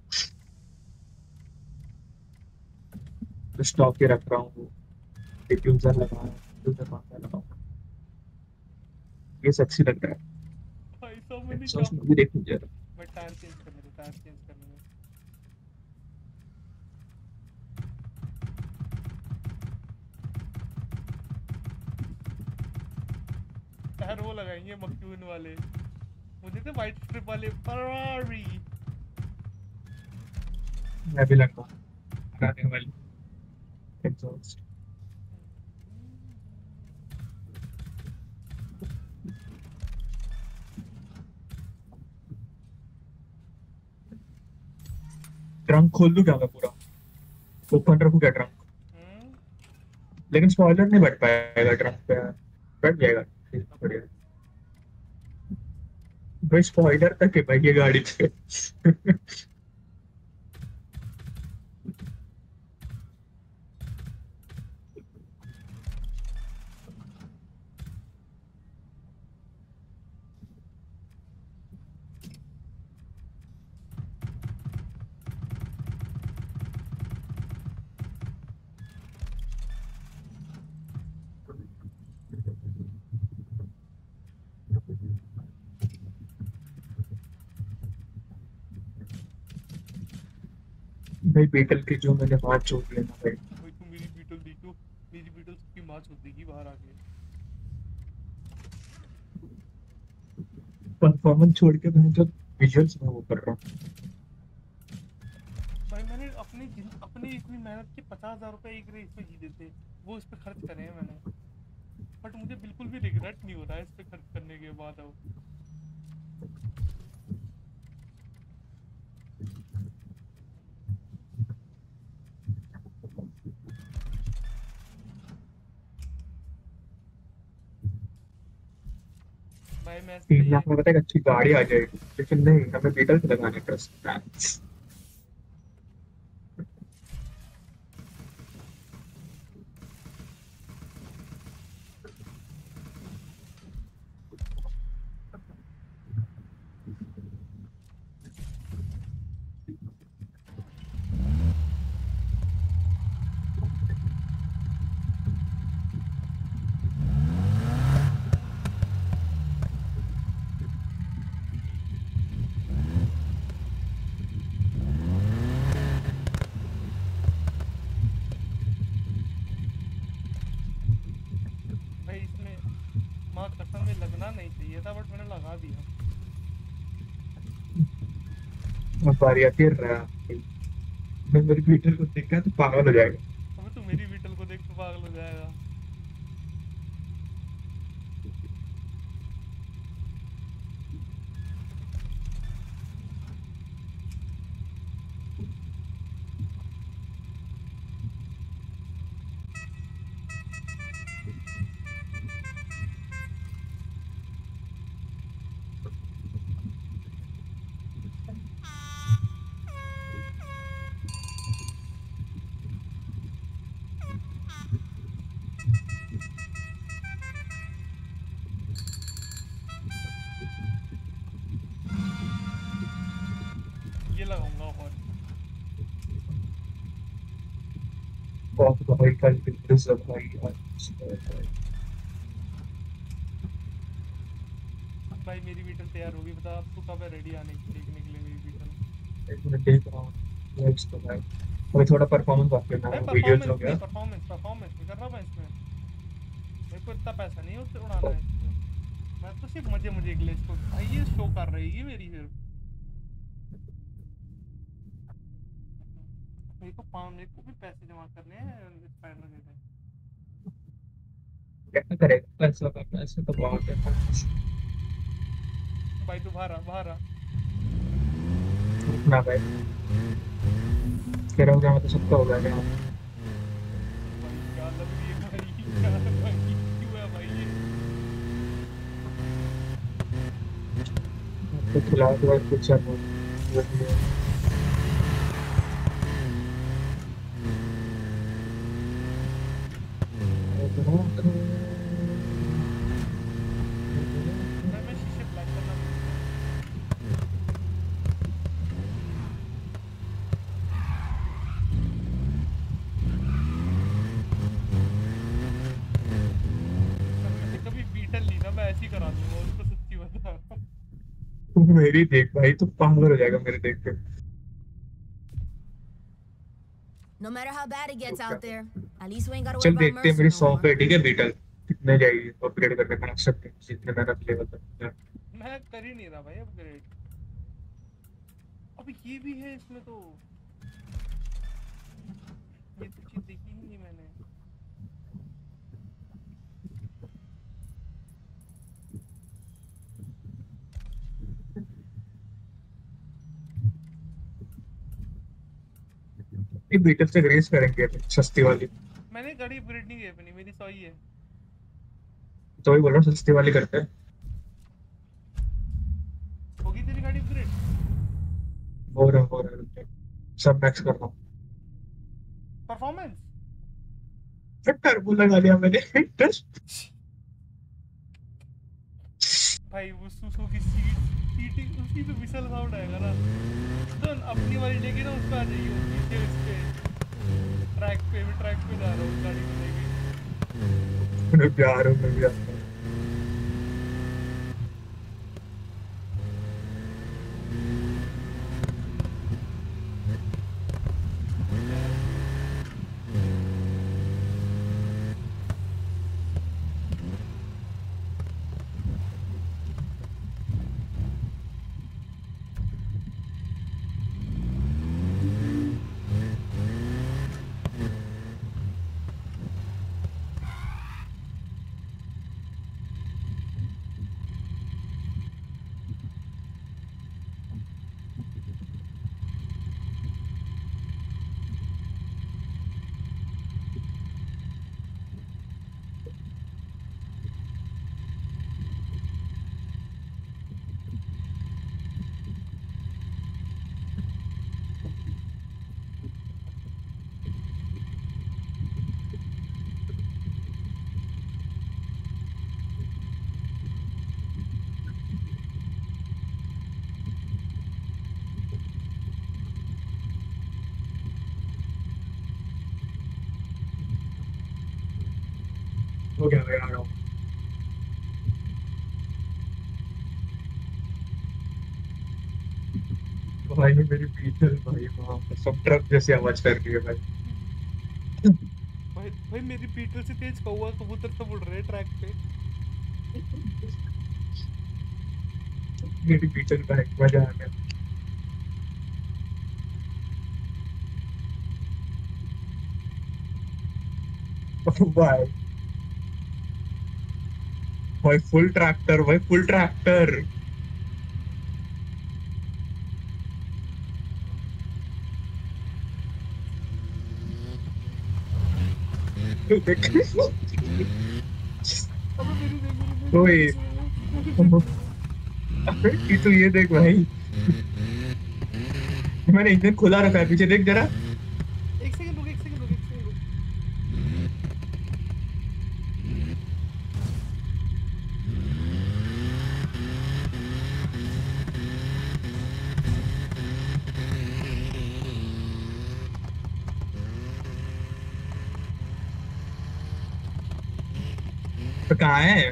स्टॉक के रख रहा हूँ, डिफ्यूजर लगा रहा हूँ, डिफ्यूजर पंखा लगा हूँ। ये सेक्सी लग रहा है। भाई सो मैनी एग्जॉस्ट शॉप। में भी देखिए जरा। मैं टायर चेंज करने दे, टायर चेंज करने दे। टायर वो लगाएंगे मक्यून वाले, मुझे तो वाइट स्ट्रिप वाले फरारी। मैं भी लगा लगाने वाली एग्जॉस्ट। ट्रंक खोल दूं क्या मैं पूरा? ओपन रखूं क्या ट्रंक? लेकिन स्पॉइलर नहीं बैठ पाएगा ट्रंक पे यार। बैठ जाएगा, बढ़िया। भाई स्पॉइलर तक है भाई ये गाड़ी पे। भाई बीटल की जो मैंने बात छोड़ ली ना भाई। भाई तू मेरी बीटल देखो, मेरी बीटल सबकी माँ छोड़ देगी बाहर आके। परफॉर्मेंस छोड़ के मैं जो विजुअल्स में वो कर रहा हूँ। भाई मैंने अपनी इतनी मेहनत के 50,000 रुपए एक रेस पे जीते थे, वो इस पे खर्च करे हैं मैंने। बट मुझे बिल्कुल भी रिग्रेट नहीं हो रहा है इस पे खर्च करने के बाद अब। भाई मैं इस पे 3 लाख में पता है एक अच्छी गाड़ी आ जाएगी, लेकिन नहीं, हमें बीटल पे लगाने ट्रस्ट। भाई इसमें माँ कसम में लगना नहीं चाहिए था, बट मैंने लगा दिया। अब बारी आती है रात की। मैं मेरी बीटल को देखा तो पागल हो जाएगा। अबे तू मेरी बीटल को देख तो पागल हो जाएगा। ये लगाऊंगा और बहुत भाई कल बिल्कुल सब भाई भाई मेरी बीटल तैयार होगी, बता अब तू कब है रेडी आने की देखने के लिए मेरी बीटल। एक मिनट देख रहा हूँ। लेट्स तो भाई अभी थोड़ा परफॉर्मेंस बात करना भाई है, वीडियोस हो परफॉर्मेंस नहीं, गया। परफॉर्मेंस नहीं कर रहा मैं इसमें। मेरे को इतना पैसा नहीं उससे उड़ाना है इसमें। मैं तो सिर्फ मजे के लिए इसको, भाई ये शो कर रहेगी मेरी फिर। मेरे को भी पैसे जमा करने हैं स्पाइडर के लिए। क्या करेगा, पैसा का पैसा तो बहुत है। भाई तू बाहर आ। रुकना भाई, तेरा हो गया मतलब सबका होगा क्या? भाई क्या लग रही है भाई, क्या भाई क्यों है भाई ये। तो खिलाओ तो भाई कुछ है भाई मैं शीशे ब्लैक करना भूल गया। अगर मैंने कभी बीटल ली ना, मैं ऐसे ही करा दूंगा उसको, सच्ची बता रहा हूँ। तू मेरी देख भाई, तू पागल हो जाएगा मेरे देख के। No matter how bad it gets रुक जा। out there, at least we ain't gotta worry चल about देखते हैं Mercer मेरी no 100 more. पे, ठीक है बीटल कितने जाएगी अपग्रेड करने का, सकते हैं जितने मैं रख लेगा तो। मैं कर ही नहीं रहा भाई अपग्रेड। अब ये भी है इसमें तो, ये तो चीज देखी ही नहीं मैंने। ये बीटल से रेस करेंगे अभी, सस्ती वाली। मैंने गाड़ी अपग्रेड नहीं की अपनी, मेरी 100 ही है। तो वही बोल रहा हूँ, सस्ती वाली करते हैं। होगी तेरी गाड़ी अपग्रेड? हो रहा है सब मैक्स कर रहा हूँ। परफॉर्मेंस फिर टर्बो लगा लिया मैंने। भाई वो सुसु की सीट उसकी तो विसल साउंड आएगा ना। तो अपनी वाली लेके ना उस पे आ जाइए, वो पीछे उस पे ट्रैक पे जा रहा हूँ गाड़ी को लेके। मैं प्यार हूँ, मैं भी आता हूँ। हो गया भाई, आ रहा हूँ। भाई मेरी बीटल भाई वहाँ पे सब ट्रक जैसी आवाज कर रही है भाई। भाई भाई मेरी बीटल से तेज कौवा कबूतर सब उड़ रहे हैं ट्रैक पे। मेरी बीटल भाई मजा आ गया। भाई भाई फुल ट्रैक्टर भाई, फुल ट्रैक्टर। अबे मेरी देख ओए मेरी देख। ये तो ये देख भाई, मैंने इंजन खुला रखा है, पीछे देख जरा। एक सेकंड रुक, एक सेकंड रुक, एक सेकंड रुक। तो कहाँ है?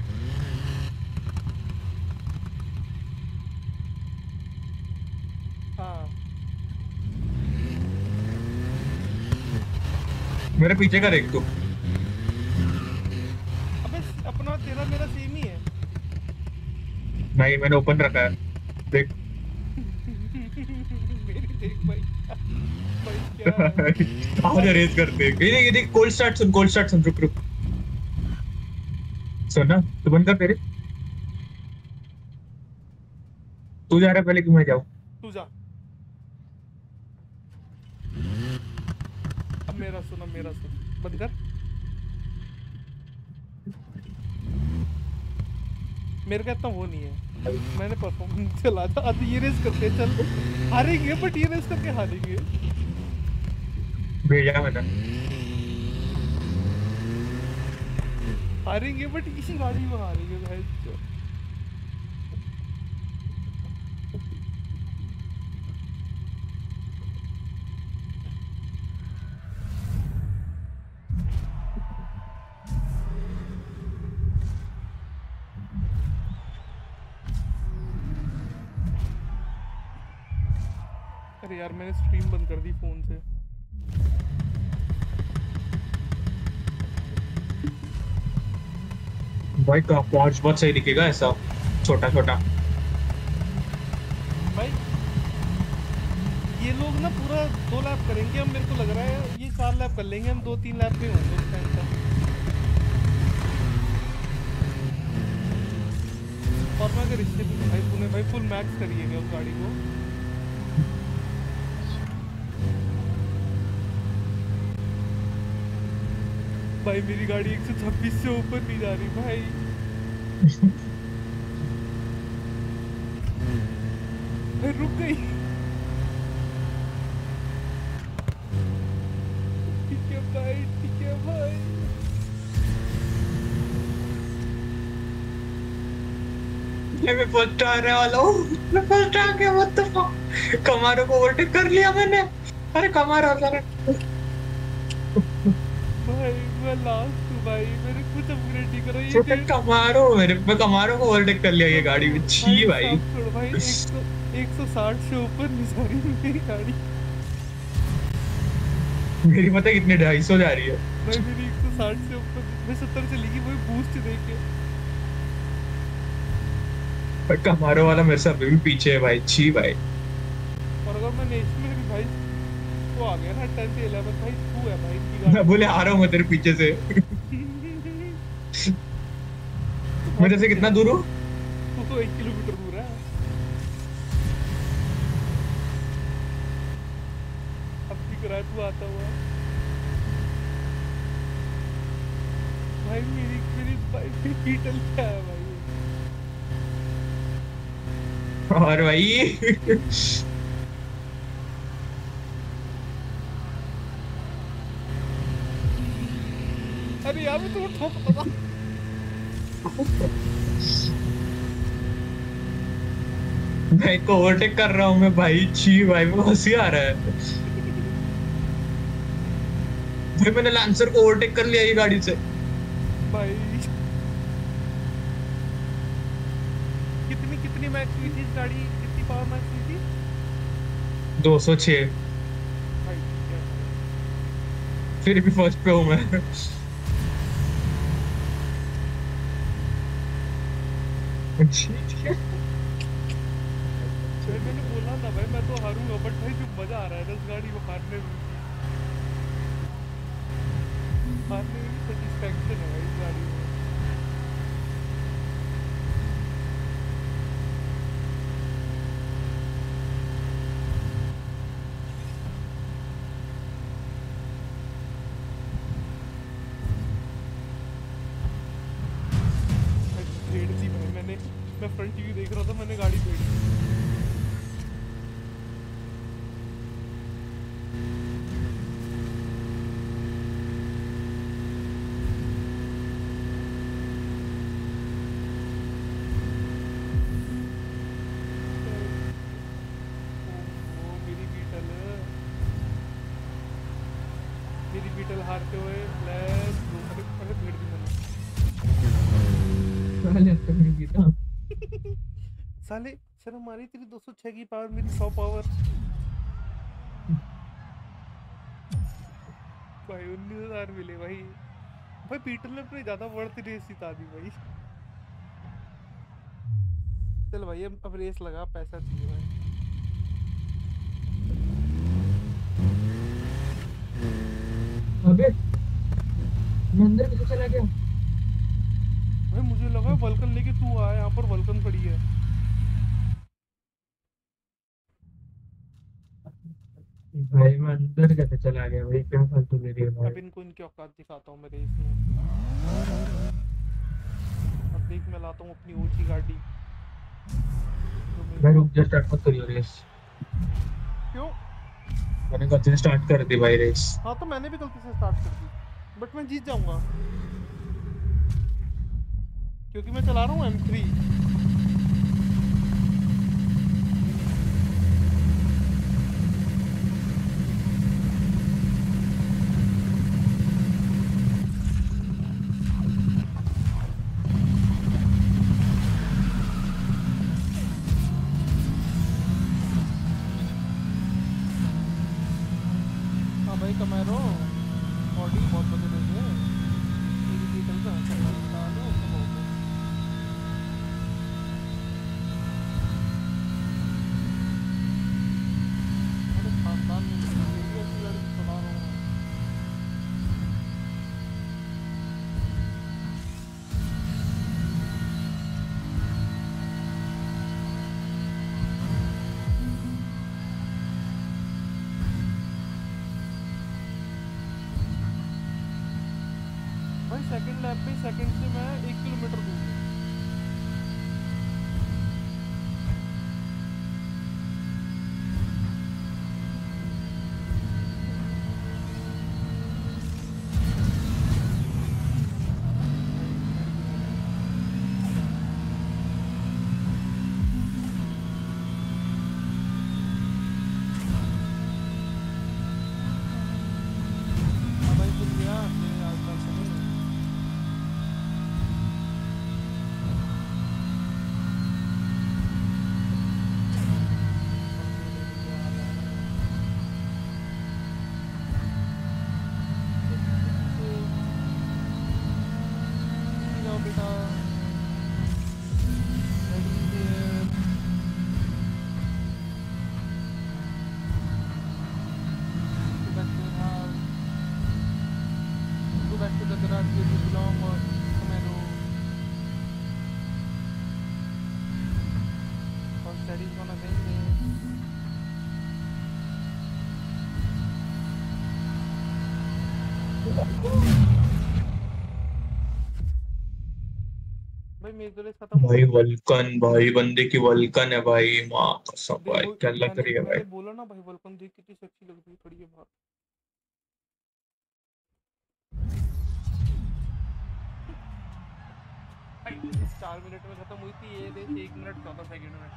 हाँ मेरे पीछे का देख तू। अबे अपना तेरा मेरा सेम ही है। नहीं मैंने ओपन रखा है, देख। मेरी देख भाई। भाई क्या है? आज रेस करते हैं। ये देख कोल्ड स्टार्ट सुन, कोल्ड स्टार्ट सुन, रुक रुक। सुन ना, तू बंद कर तेरे। तू जा रहा है पहले कि मैं जाऊँ? तू जा। अब मेरा सुन, अब मेरा सुन, बंद कर। मेरे का इतना वो नहीं है, मैंने परफॉर्मेंस चला था। अब ये रेस करते हैं, चल हारेंगे बट ये रेस करके हारेंगे। भेजा मैंने। हारेंगे बट इसी गाड़ी में हारेंगे भाई। अरे यार मैंने स्ट्रीम बंद कर दी फोन से। भाई का पॉर्च बहुत सही दिखेगा ऐसा छोटा छोटा। भाई ये लोग ना पूरा 2 लैप करेंगे, हम मेरे को लग रहा है ये 4 लैप कर लेंगे, हम 2-3 लैप पे होंगे उस टाइम तक। और मैं अगर इससे भी भाई तूने भाई फुल मैक्स करिएगा उस गाड़ी को। भाई मेरी गाड़ी 126 से ऊपर नहीं जा रही भाई। भाई रुक गई। ठीक है भाई, ठीक है भाई। मैं फर्स्ट आने वाला हूँ, मैं फर्स्ट आ गया। व्हाट द फक, कमारो को ओवरटेक कर लिया मैंने। अरे कमारो सारा। भाई मैं लास्ट हूँ भाई, मेरे कुछ अपग्रेड नहीं करो ये छोटे देख। कमारो, मेरे मैं कमारो को ओवरटेक कर लिया ये गाड़ी में। छी भाई। साफ छोड़ भाई, 160 से ऊपर नहीं जा रही मेरी गाड़ी। मेरी पता है कितनी 250 जा रही है। भाई मेरी 160 से ऊपर, मैं 70 चलेगी वही बूस्ट देके। पर कमारो वाला मेरे से अभी भी पीछे है भाई। छी भाई। और अगर मैं नेक्स्ट में भी भाई वो आ गया ना 10 से 11 भाई, तू है भाई इनकी मैं गाड़ी। बोले आ रहा हूँ मैं तेरे पीछे से। मैं जैसे कितना दूर हूँ? तू तो 1 किलोमीटर दूर है। अब दिख रहा है तू आता हुआ। भाई मेरी मेरी भाई बीटल क्या है भाई। और भाई अरे यार मैं तुम्हें ठोक दूंगा। मैं को ओवरटेक कर रहा हूँ मैं भाई। छी भाई, मैं हंसी आ रहा है भाई। मैंने लैंसर को ओवरटेक कर लिया ये गाड़ी से। भाई कितनी कितनी मैक्स हुई थी इस गाड़ी, कितनी पावर मैक्स हुई थी 206। भाई? क्या फिर भी फर्स्ट पे हूँ मैं। जीत गया। भाई मैंने बोला ना भाई, मैं तो हारूंगा, बट भाई जो मजा आ रहा है ना इस गाड़ी को हारने में, हारने में सेटिस्फेक्शन है भाई इस गाड़ी में। भाई भेड़ दी भाई मैंने, मैं फ्रंट व्यू देख रहा था, मैंने गाड़ी भेड़ दी। ओ मेरी बीटल, मेरी बीटल हारते हुए लेट्स गो। अरे अरे भेड़ दी मैंने। पहले अंतर नहीं जीता। साले शर्म आ रही तेरी 206 की पावर, मेरी 100 पावर। भाई 19,000 मिले भाई। भाई बीटल ने अपनी ज्यादा वर्थ रेस जिता दी भाई। चल भाई अब रेस लगा, पैसा चाहिए भाई। अबे मैं अंदर कैसे चला गया? भाई मुझे लगा वल्कन लेके तू आया, यहाँ पर वल्कन खड़ी है। भाई मैं अंदर कैसे चला गया भाई, क्या फालतू दे रही है भाई। अब इनको इनकी औकात दिखाता हूँ मैं रेस में। अब देख मैं लाता हूँ अपनी ऊंची गाड़ी जो मेरे भाई को। रुक जा, स्टार्ट मत करियो रेस। क्यों? मैंने गलती से स्टार्ट कर दी भाई रेस। हाँ तो मैंने भी गलती से स्टार्ट कर दी, बट मैं जीत जाऊंगा क्योंकि मैं चला रहा हूँ M3। हाँ भाई कमैरो ऑडी बहुत बदल रही है, मेरी बीटल का खानदान है सब हो गया। मेरे खानदान में मेरी ऐसी गाड़ी चला रहा हूँ। भाई सेकंड लैप पे सेकंड से मैं 1 किलोमीटर दूर हूँ। हाँ भाई सुन गया तेरे आसपास से। जाओ बेटा, ready here. Go back to the house. Go back to the garage where you belong, or Camaro. Or Daddy's gonna bring me. भाई मेरी तो रेस खत्म हो भाई गई। वल्कन, भाई बंदे की वल्कन है भाई, माँ कसम देख भाई वो क्या लग मैंने रही है भाई। मैंने बोला ना भाई, वल्कन देख कितनी सेक्सी लग रही है, खड़ी है बाहर। भाई 4 मिनट में खत्म हुई थी ये रेस, 1 मिनट 14 सेकंड में।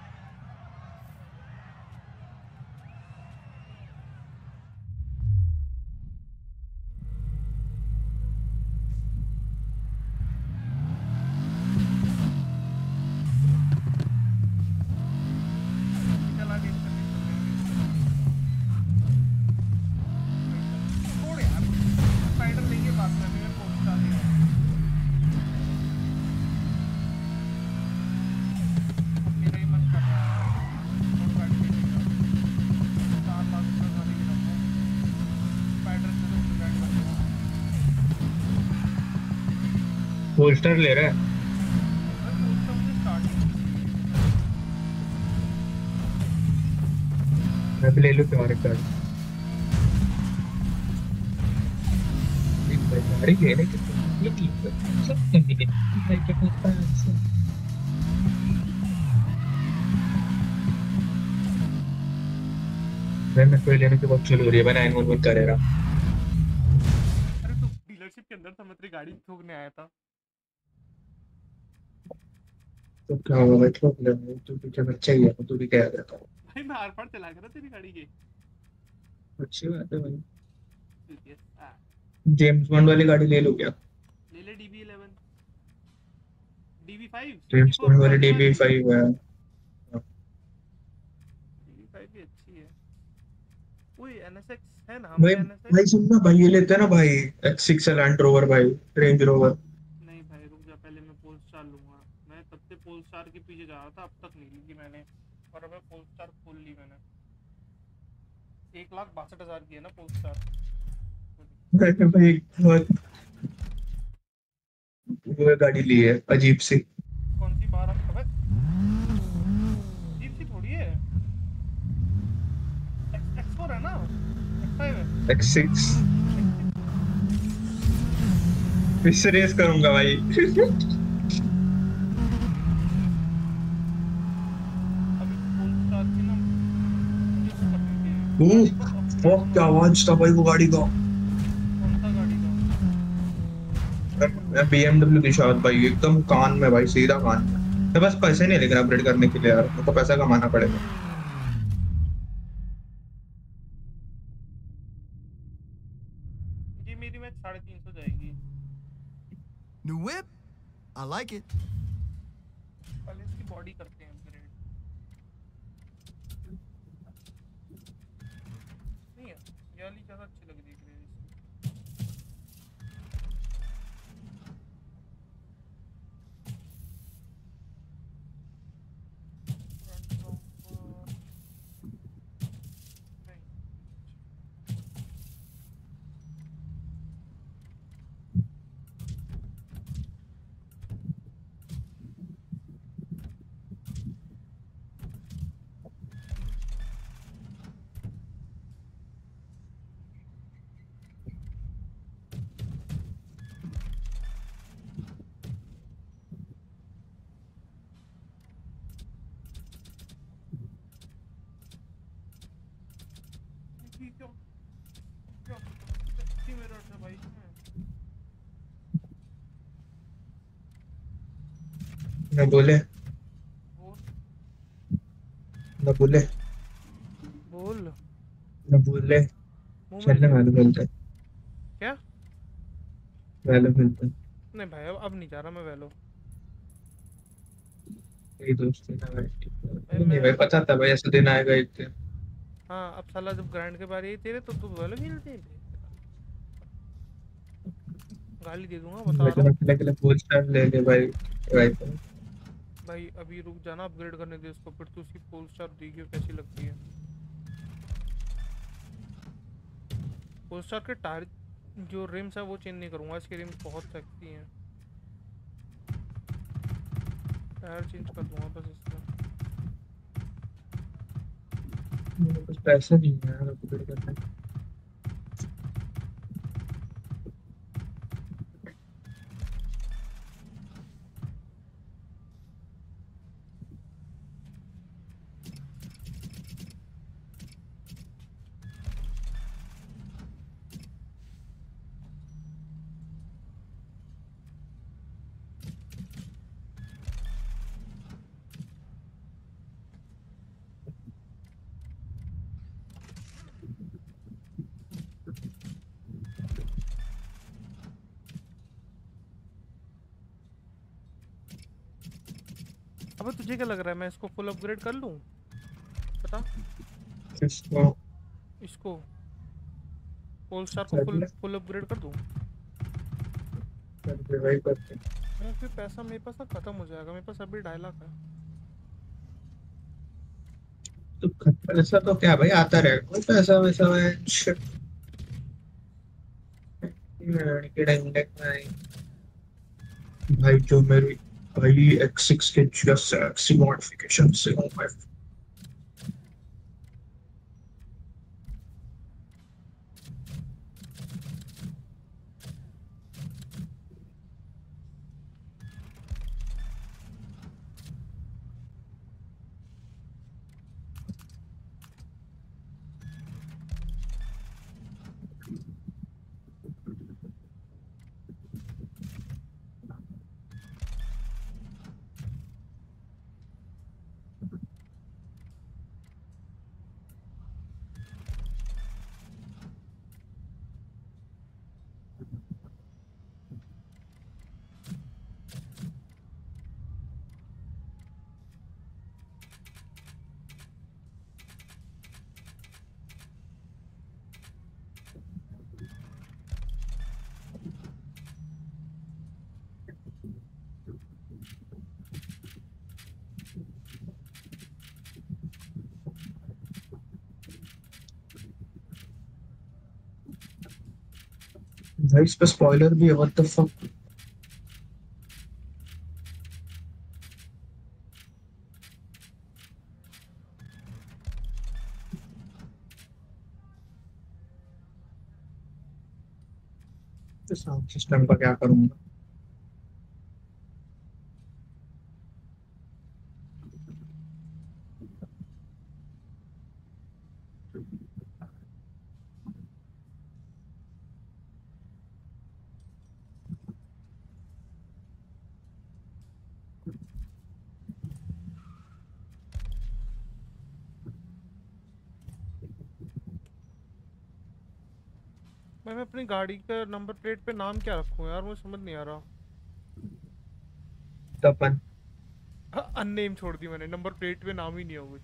पोस्टर ले रहा है। भाई पोस्टर मुझे स्टार्टिंग मैं भी ले लूँ तुम्हारे गाड़ी। गाड़ी लेने के ये ठीक है। सब कन्वीनियंट है क्या होता है ऐसे। मैं कोई लेने की बहुत चल हो रही है। मैं 911 करेगा। अरे तू डीलरशिप के अंदर था, मैं तेरी गाड़ी ठोकने आया था। तो क्या होगा भाई, ठोक ले। तू पीछे बच्चा ही है, तू भी क्या करता है। भाई मैं आर पार चला गया तेरी गाड़ी के। अच्छी बात है भाई। Yes, जेम्स बॉन्ड वाली गाड़ी ले लो क्या? ले ले DB11 DB5 जेम्स 64 बॉन्ड वाली original DB5 है। DB5 भी अच्छी है। ओए NSX है ना भाई हमारे NSX। भाई सुनना भाई, ये लेते हैं ना भाई X6 लैंड रोवर भाई, रेंज रोवर। नहीं भाई रुक जा, पहले मैं पोलस्टार लूंगा। मैं तब से पोलस्टार के पीछे जा रहा था, अब तक नहीं ली मैंने। और अब पोलस्टार खोल ली मैंने। 1,62,000 की है ना पोलस्टार। मैंने भाई बहुत वो गाड़ी ली है अजीब सी। कौन सी 12? अबे जीप सी थोड़ी है। X4 है ना, X5 है। X6 इससे रेस करूंगा भाई। अभी पोलस्टार की ना मुझे वो करनी थी। फक क्या आवाज था भाई वो गाड़ी का। कौन सा गाड़ी का? BMW की शायद भाई, एकदम कान में भाई, सीधा कान में। तो बस पैसे नहीं लेकिन अपग्रेड करने के लिए यार, मेरे को पैसा कमाना पड़ेगा। ये मेरी मैच 350 जाएगी। New whip? I like it. पहले इसकी बॉडी करते हैं अपग्रेड। नहीं है ये वाली ज़्यादा अच्छी लग रही है ग्रेड इसकी। फ्रंट बम्पर नहीं। ये क्यों क्यों अच्छी मिरर है भाई इसमें। न बोले बोल न बोले बोल न बोले। मुंह में चलने ले। वाले मिलते हैं, क्या? वाले मिलते हैं। नहीं भाई अब नहीं जा रहा मैं वैलो। यही दोस्त है ना भाई। भाई नहीं मैं भाई, पता था भाई ऐसा दिन आएगा एक दिन। हाँ अब साला जब ग्रांड के बारे आई तेरे तो तू वैलो खेलते हैं। गाली दे दूंगा बता मैं रहा हूँ। तो अकेले फुल स्टार ले ले भाई। भाई तो भाई अभी रुक जाना, अपग्रेड करने दे उसको, फिर तू उसकी पोल स्टार देखियो कैसी लगती है। पोल स्टार के टायर जो रिम्स है वो चेंज नहीं करूंगा, इसके रिम्स बहुत सख्ती हैं। टायर चेंज कर दूंगा बस इसका। मेरे पास पैसे नहीं है यार अपग्रेड करने के। अबे तुझे क्या लग रहा है मैं इसको फुल अपग्रेड कर लूं? बता। इसको इसको पोल स्टार को कर फुल ले, फुल अपग्रेड कर दूं? कर दे भाई करते। फिर पैसा मेरे पास ना खत्म हो जाएगा, मेरे पास अभी 2.5 लाख है। तो पैसा तो क्या भाई आता रहेगा, कोई पैसा वैसा है शिट। के डायमंड में भाई जो मेरी भाई X6 के जस्ट सेक्सी मॉडिफिकेशन से हूँ मैं। भाई इस पे स्पॉइलर भी है, व्हाट द फक। इस साउंड सिस्टम का क्या करूंगा। मैं अपनी गाड़ी का नंबर प्लेट पे नाम क्या रखूं यार, मुझे समझ नहीं आ रहा। तपन। अननेम छोड़ दी मैंने, नंबर प्लेट पे नाम ही नहीं है कुछ।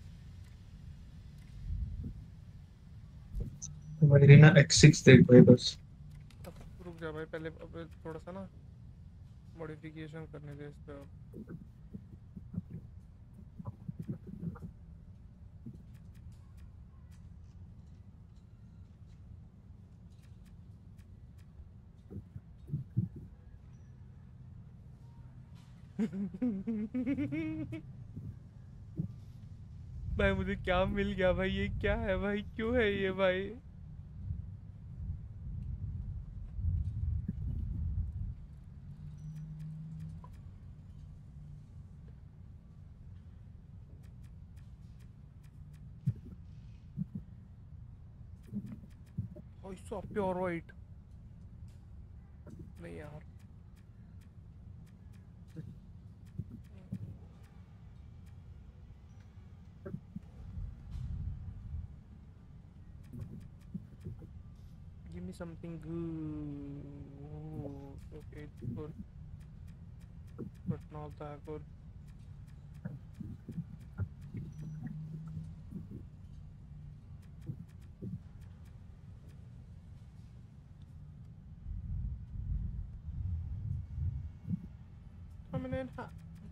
मेरी ना X6 देख भाई बस। अब रुक जा भाई, पहले अब थोड़ा सा ना मॉडिफिकेशन करने दे इस पे अब। भाई मुझे क्या मिल गया भाई, ये क्या है भाई, क्यों है ये भाई। Oh so pure white. नहीं यार, give me something good. Oh, okay, it's good, but not that good. Coming in hot.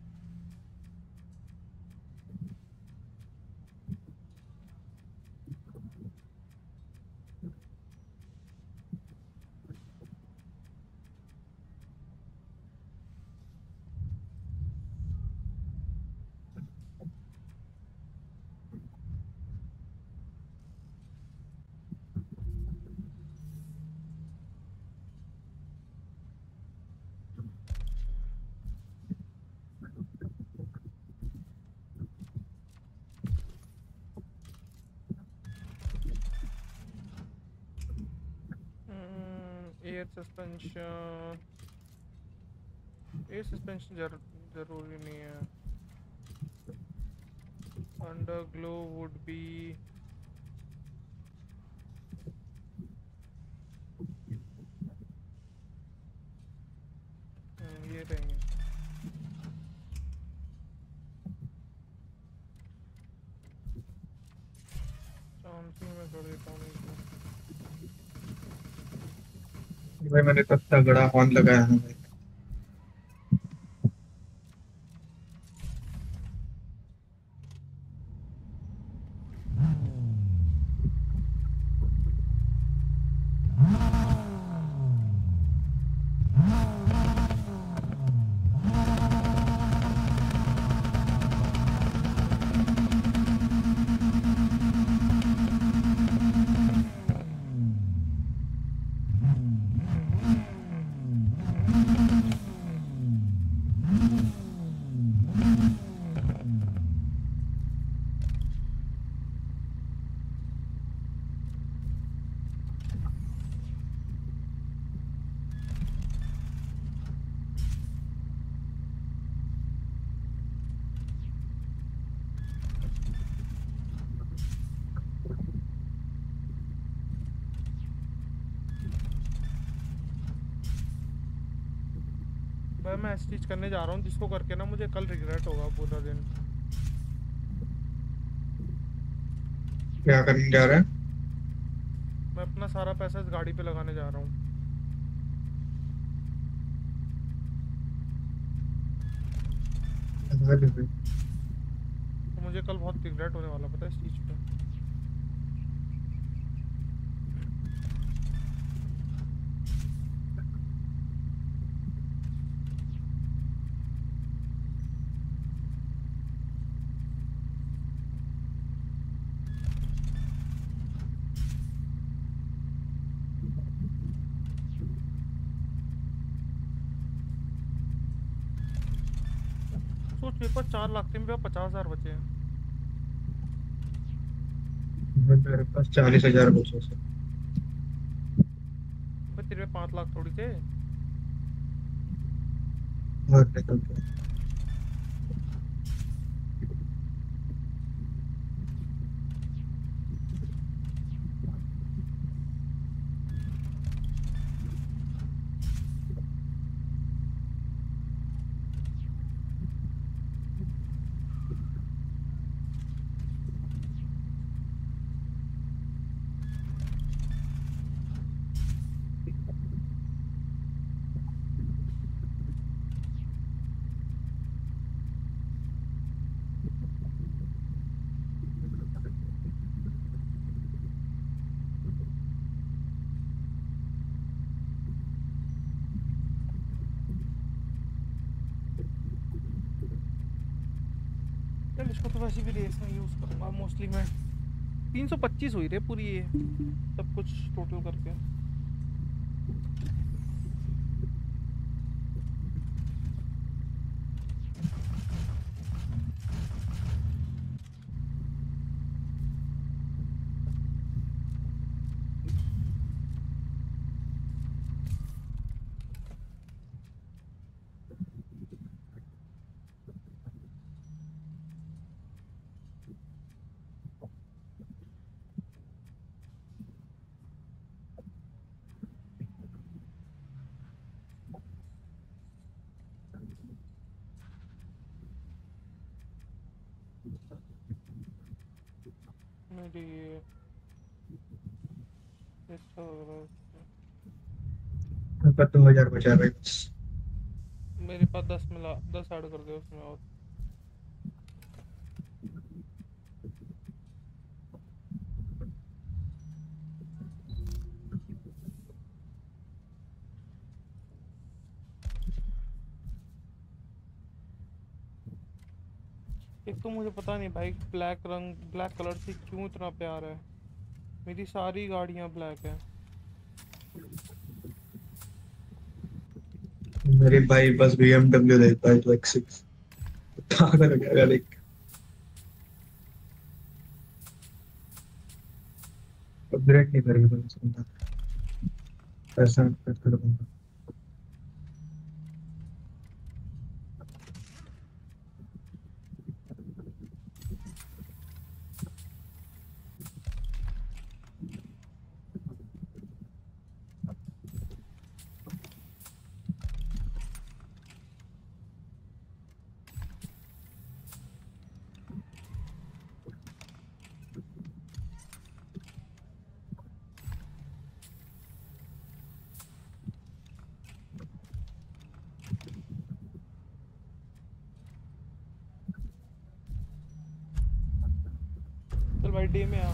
Air suspension, air suspension जरूरी नहीं है। अंडर ग्लो वुड बी ये रहेंगे। चांसिंग में कर देता हूँ इसको। भाई मैंने तो तगड़ा हॉर्न लगाया है भाई। मैं ऐसी चीज करने जा रहा हूँ जिसको करके ना मुझे कल रिग्रेट होगा पूरा दिन। क्या करने जा रहा है? मैं अपना सारा पैसा इस गाड़ी पे लगाने जा रहा हूँ। तो मुझे कल बहुत रिग्रेट होने वाला पता है इस चीज पे। सोच मेरे पास 4 लाख थे, मेरे पास 50,000 बचे हैं। मेरे पास 40,000 बचे से। भाई तेरे पे 5 लाख थोड़ी थे। और निकल गया। चल इसको तो वैसे भी रेस में यूज करूंगा मोस्टली मैं। 325 हुई रे पूरी ये सब कुछ टोटल करके। मेरी ये अच्छा हो रहा है। मेरे पास 2,000 बचा है भाई बस। मेरे पास 10 मिला, 10 ऐड कर दे उसमें और। एक तो मुझे पता नहीं भाई ब्लैक रंग, ब्लैक कलर से क्यों इतना प्यार है। मेरी सारी गाड़ियां ब्लैक है। मेरे भाई बस BMW देखता है तो X6 पागल हो गया देख। अपग्रेड नहीं करेगा बंदा, पैसा खर्च कर दूंगा। चल भाई डे में आ।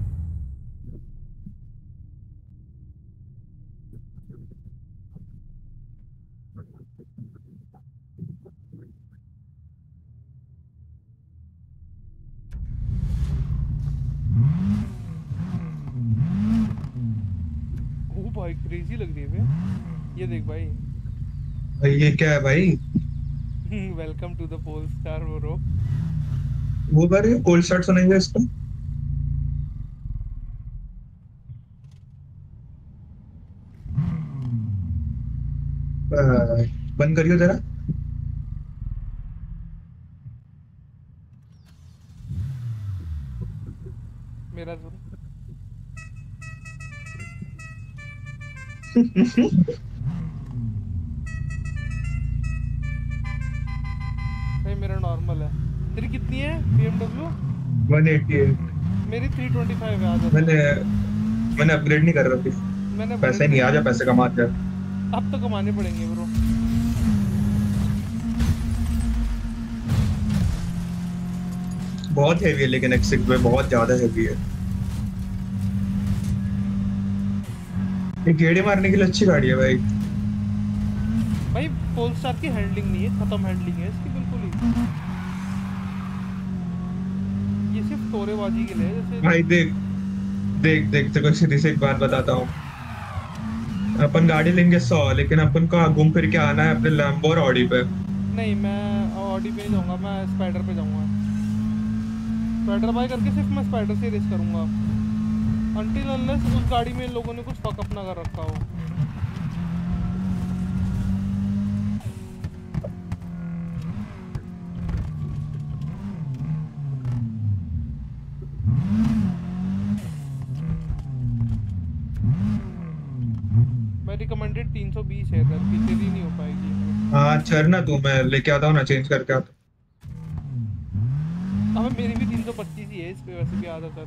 ओ भाई क्रेजी लग रही है बे। ये देख भाई। भाई ये क्या है भाई? Welcome to the pole star bro. वो बारे कोल्ड स्टार्ट सुनेंगे इसका। बंद करियो जरा। मेरा सुन। भाई मेरा नॉर्मल है। तेरी कितनी है BMW? 188। मेरी 325 है, आ जाता मैंने है। मैंने अपग्रेड नहीं कर रखी। मैंने पैसे अपग्रेड नहीं, आ कर जा पैसे कमा जा। अब तो कमाने पड़ेंगे ब्रो। बहुत हैवी है लेकिन X6 में बहुत ज्यादा हैवी है। ये गेड़े मारने के लिए अच्छी गाड़ी है भाई। भाई पोलस्टार की हैंडलिंग नहीं है, खत्म हैंडलिंग है इसकी बिल्कुल ही। ये सिर्फ तोरेबाजी के लिए है, जैसे भाई देख देख देख तेरे को सीधी से एक बात बताता हूँ। अपन गाड़ी लेंगे 100, लेकिन अपन को घूम फिर के आना है अपने लैम्बो और ऑडी पे। नहीं, मैं ऑडी पे नहीं जाऊंगा, मैं स्पाइडर पे जाऊंगा। स्पाइडर बाय करके सिर्फ मैं स्पाइडर से रेस करूंगा, अनटिल अनलेस उस गाड़ी में इन लोगों ने कुछ फक अप ना कर रखा हो। मैं रिकमेंडेड 320 है इधर की, तेरी नहीं हो पाएगी। हाँ चल ना तू, मैं लेके आता हूँ ना, चेंज करके आता अब मेरी भी 325 ही है इस पे वैसे भी ज़्यादातर।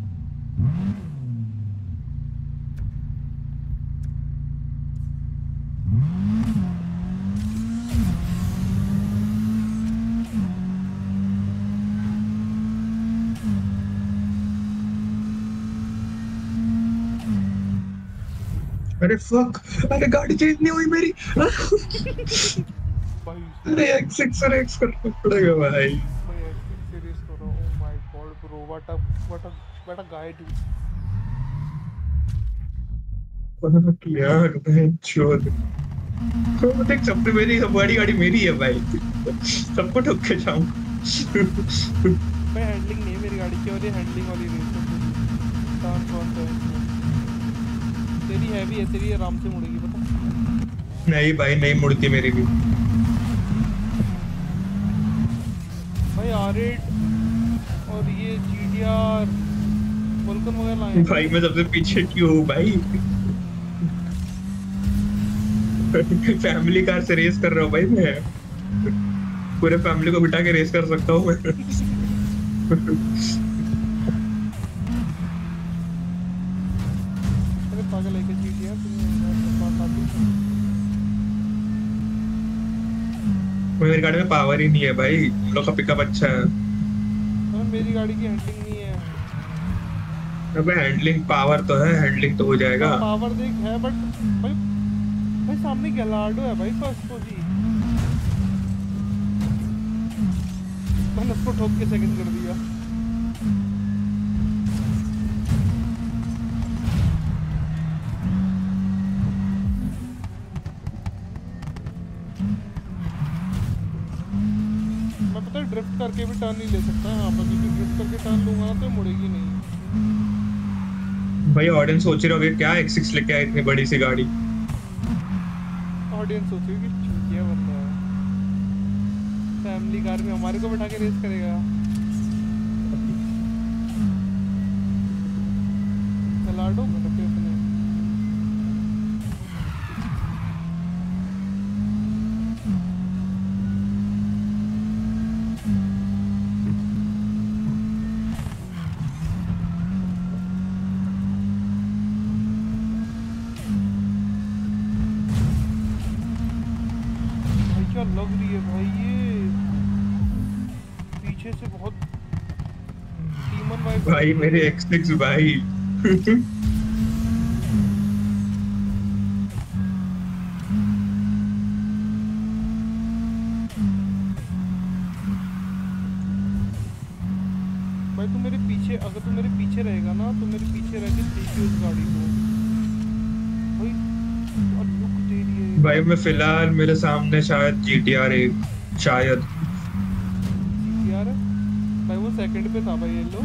हूँ। अरे फक, अरे गाड़ी चेंज नहीं हुई मेरी। भाई अरे X6 और X करना पड़ेगा भाई। भाई ऐसे सीरीज करो, oh my god bro, what a guy do. यार बहन चोद। तो देख, सबसे मेरी बड़ी गाड़ी मेरी है भाई। सबको ठोक के जाऊं। भाई हैंडलिंग नहीं है मेरी गाड़ी की, और ये हैंडलिंग वाली रेस है पूरी। टान कौन सा है इसमें? तेरी हैवी है, तेरी आराम से मुड़ेगी पता। नहीं भाई, नहीं मुड़ती मेरी भी। भाई R8 और ये GTR वोल्कन वगैरह लाए हैं। भाई मैं सबसे पीछे क्यों हूँ भाई? फैमिली कार से रेस कर रहा हूँ भाई मैं। पूरे फैमिली को बिठा के रेस कर सकता हूँ मैं। अरे पागल है क्या GTR मेरी गाड़ी में पावर ही नहीं है भाई, हम लोग का पिकअप अच्छा है। मेरी गाड़ी की हैंडलिंग नहीं है। अबे हैंडलिंग पावर तो है, हैंडलिंग तो हो जाएगा। पावर देख है बट भाई, भाई सामने गैलार्डो है भाई, फर्स्ट तो जी मैंने उसको ठोक के सेकंड कर दिया। मैं पता है ड्रिफ्ट करके भी टर्न नहीं ले सकता यहाँ पर, क्योंकि ड्रिफ्ट करके टर्न लूंगा ना तो मुड़ेगी नहीं। भाई ऑडियंस सोच रहे होगे क्या X6 लेके आए इतनी बड़ी सी गाड़ी। ऑडियंस सोचेगी कि चूतिया बंदा है, फैमिली कार में हमारे को बैठा के रेस करेगा। गैलार्डो में रखे अपने। क्या लग रही है भाई ये, पीछे से बहुत डीमन वाइब भाई मेरे X6 भाई। भाई तू मेरे पीछे, अगर तू मेरे पीछे रहेगा ना तो मेरे पीछे रह के देखिए उस गाड़ी को भाई, और लुक दे रही है भाई मैं फिलहाल मेरे सामने शायद GTR है, शायद। यार। भाई वो सेकंड पे था भाई, ये लो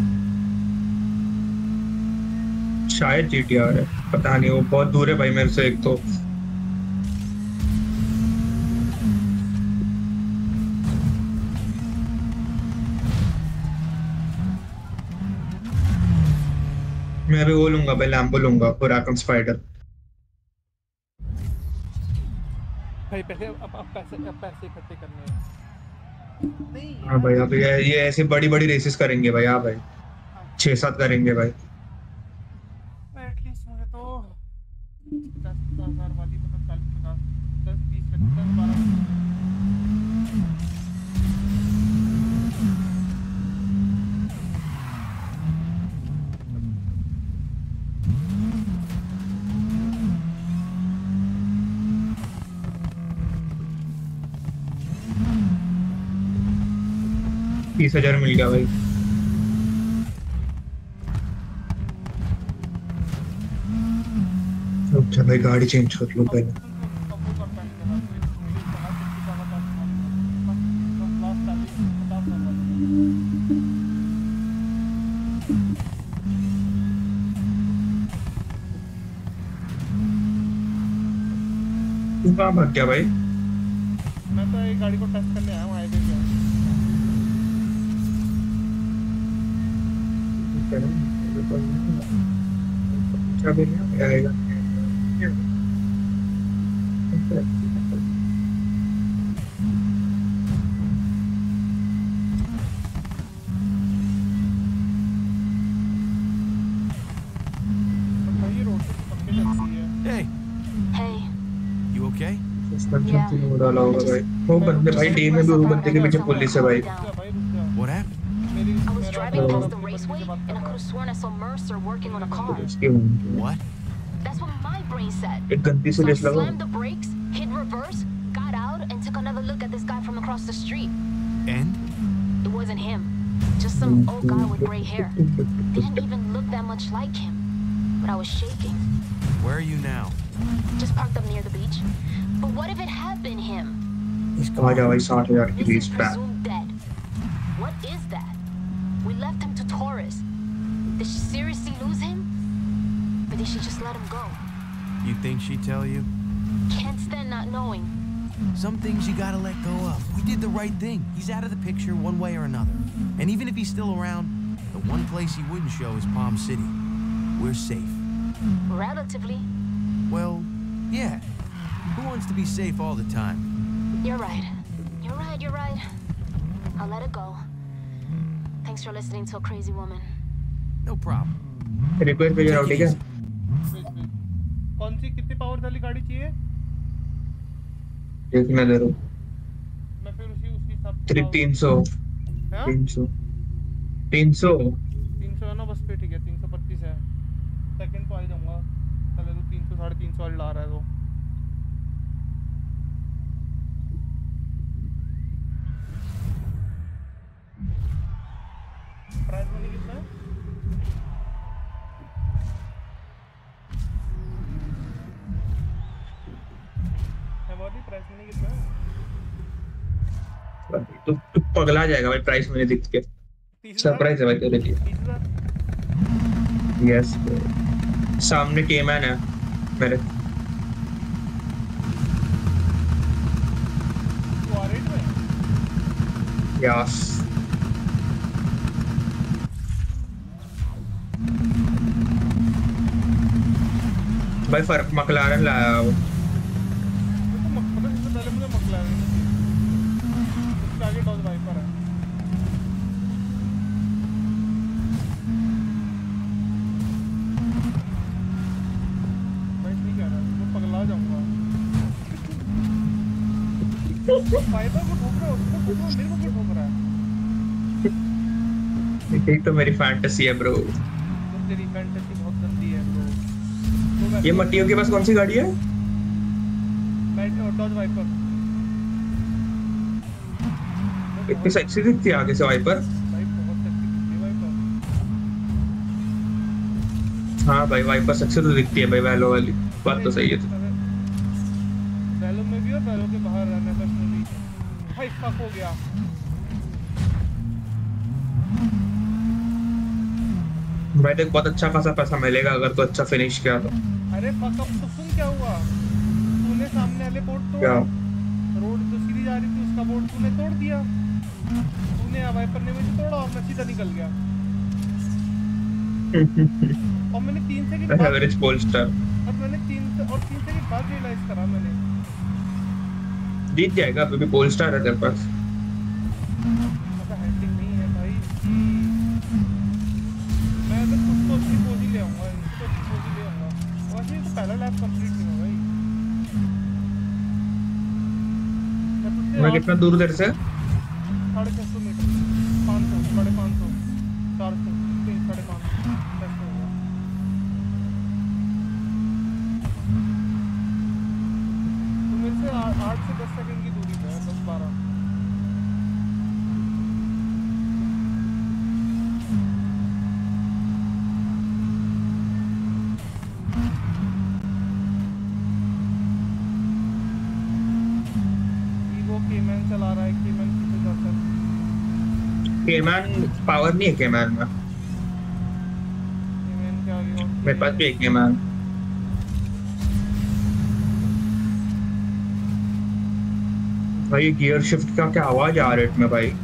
शायद GTR है, पता नहीं, वो बहुत दूर है भाई मेरे से एक तो। मैं अभी वो लूंगा भाई, लैम्बो लूंगा, हुराकन स्पाइडर। भाई पैसे, अब पैसे इकट्ठे करने हैं। नहीं हाँ यार, भाई अब ये ऐसे बड़ी बड़ी रेसेस करेंगे भाई। हाँ भाई हाँ, 6-7 करेंगे भाई। एटलीस्ट मुझे तो 10,000 वाली, मतलब 40-50, 10-20 10-12 बजे। 30,000 मिल गया भाई। अच्छा भाई गाड़ी चेंज कर लो अब पहले। सुन सुन, अब वो करता नहीं मेरा, मेरी कहा 36 वाला पास बना लूंगा। बस बस लास्ट 40-50,000 वाली। तू कहाँ भाग गया भाई? मैं तो एक गाड़ी को टेस्ट करने आया हूँ हाईवे पे। क्या बोल आएगा? बट भाई ये रोड पे तो पक्के चलती है। Hey, Hey, you okay? Suspension क्यों हो डाला होगा भाई? वो बंदे भाई डे में भी वो बंदे के पीछे पुलिस है भाई। रुक जा भाई, रुक जा। What happened? मेरी I was मेरा driving past the अपनी बंदी raceway से बात and कर I रहा could have हूँ। sworn I saw Mercer working on a car. Police की होंगी। What? That's what my brain said. एक गंदी सी So I रेस लगाओ। slammed the brakes, hit reverse, got out, and took another look at this guy from across the street. And? It wasn't him. Just some old guy with gray hair. Didn't even look that much like him. But I was shaking. Where are you now? Just parked up near the beach. But what if it had been him? आ जा भाई 60,000 की race Missing, पे। presumed dead. What is that? We left him to Taurus. Did she seriously lose him? Or did she just let him go? You think she'd tell you? Can't stand not knowing. Some things you gotta let go of. We did the right thing. He's out of the picture one way or another. And even if he's still around, the one place he wouldn't show is Palm City. We're safe. Relatively. Well, yeah. Who wants to be safe all the time? You're right. You're right, you're right. I'll let it go. Thanks for listening to a crazy woman. No problem. Request भेज रहा हूँ Take ठीक it है? easy. भेज भेज। कौन सी कितनी power वाली गाड़ी चाहिए? देखना जरूर। मैं फिर उसी हिसाब से 300 हाँ? 300 300 300 है ना, बस फिर ठीक है। 325 है। सेकंड तो आ ही जाऊंगा। चले तो 300 350 वाली ला रहा है तो। प्राइस मनी कितना है? हमारी प्राइस मनी कितना है? तो पगला जाएगा भाई प्राइस मैंने देख के। 30,000? सरप्राइज है भाई तेरे लिए। 30,000? यस सामने केमैन है मेरे। वो R8 में? यस भाई फर्क मकलारन लाया वो। पता है, इससे पहले मुझे McLaren थी। उसके आगे डॉज वाइपर है। भाई ठीक है ना, मैं पगला जाऊंगा। वाइपर को ठोक रहा है, उसको ठोक रहा है, मेरे को क्यों ठोक रहा है? यही तो मेरी फैंटेसी है ब्रो। तो तेरी फैंटेसी बहुत गंदी है ब्रो। ये मट्टियों के पास कौन सी गाड़ी है? Dodge wiper. इतनी सेक्सी दिखती है आगे से वाइपर। भाई बहुत सेक्सी दिखती है वाइपर। हाँ भाई वाइपर सेक्सी तो दिखती है भाई वैलो वाली। बात तो सही है। वैलो में भी और वैलो के बाहर NFS में भी। भाई फक हो गया। भाई देख बहुत अच्छा खासा पैसा मिलेगा अगर तो अच्छा फिनिश किया तो। अरे फक अप तो सुन, क्या हुआ? तूने सामने वाले बोर्ड क्या? रोड जो सीधी जा रही थी उसका बोर्ड तूने तोड़ दिया। तूने वाइपर ने मुझे तोड़ा और मैं सीधा निकल गया। और मैंने 3 सेकंड बाद एवरेज पोलस्टर और मैंने 3 सेकंड बाद रियलाइज करा मैंने। जीत जाएगा अभी भी पोलस्टर है तेरे पास। पहला लैप कंप्लीट नहीं हुआ भाई। मैं तुझसे मैं कितना दूर तेरे से? 650 मीटर, 500, 550, 400, 350, 500 हो गया। तो मेरे से 8 से 10 सेकंड की दूरी पे है, 10-12। ईगो केमैन चला रहा है, केमैन पीछे जाता है। केमैन पावर नहीं है केमैन में। केमैन के आगे और मेरे पास भी एक केमैन। भाई गियर शिफ्ट का क्या आवाज आ रहा है इसमें भाई।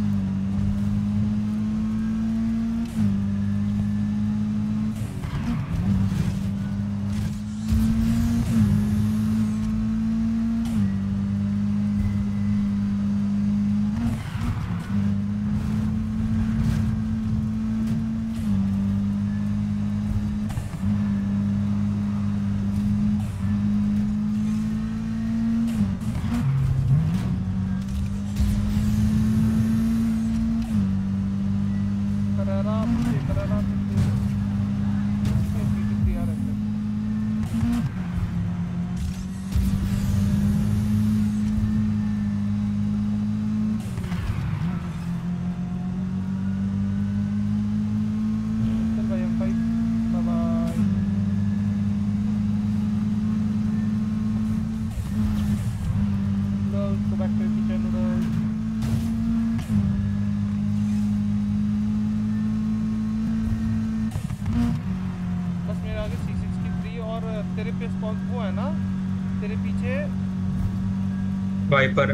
वाइपर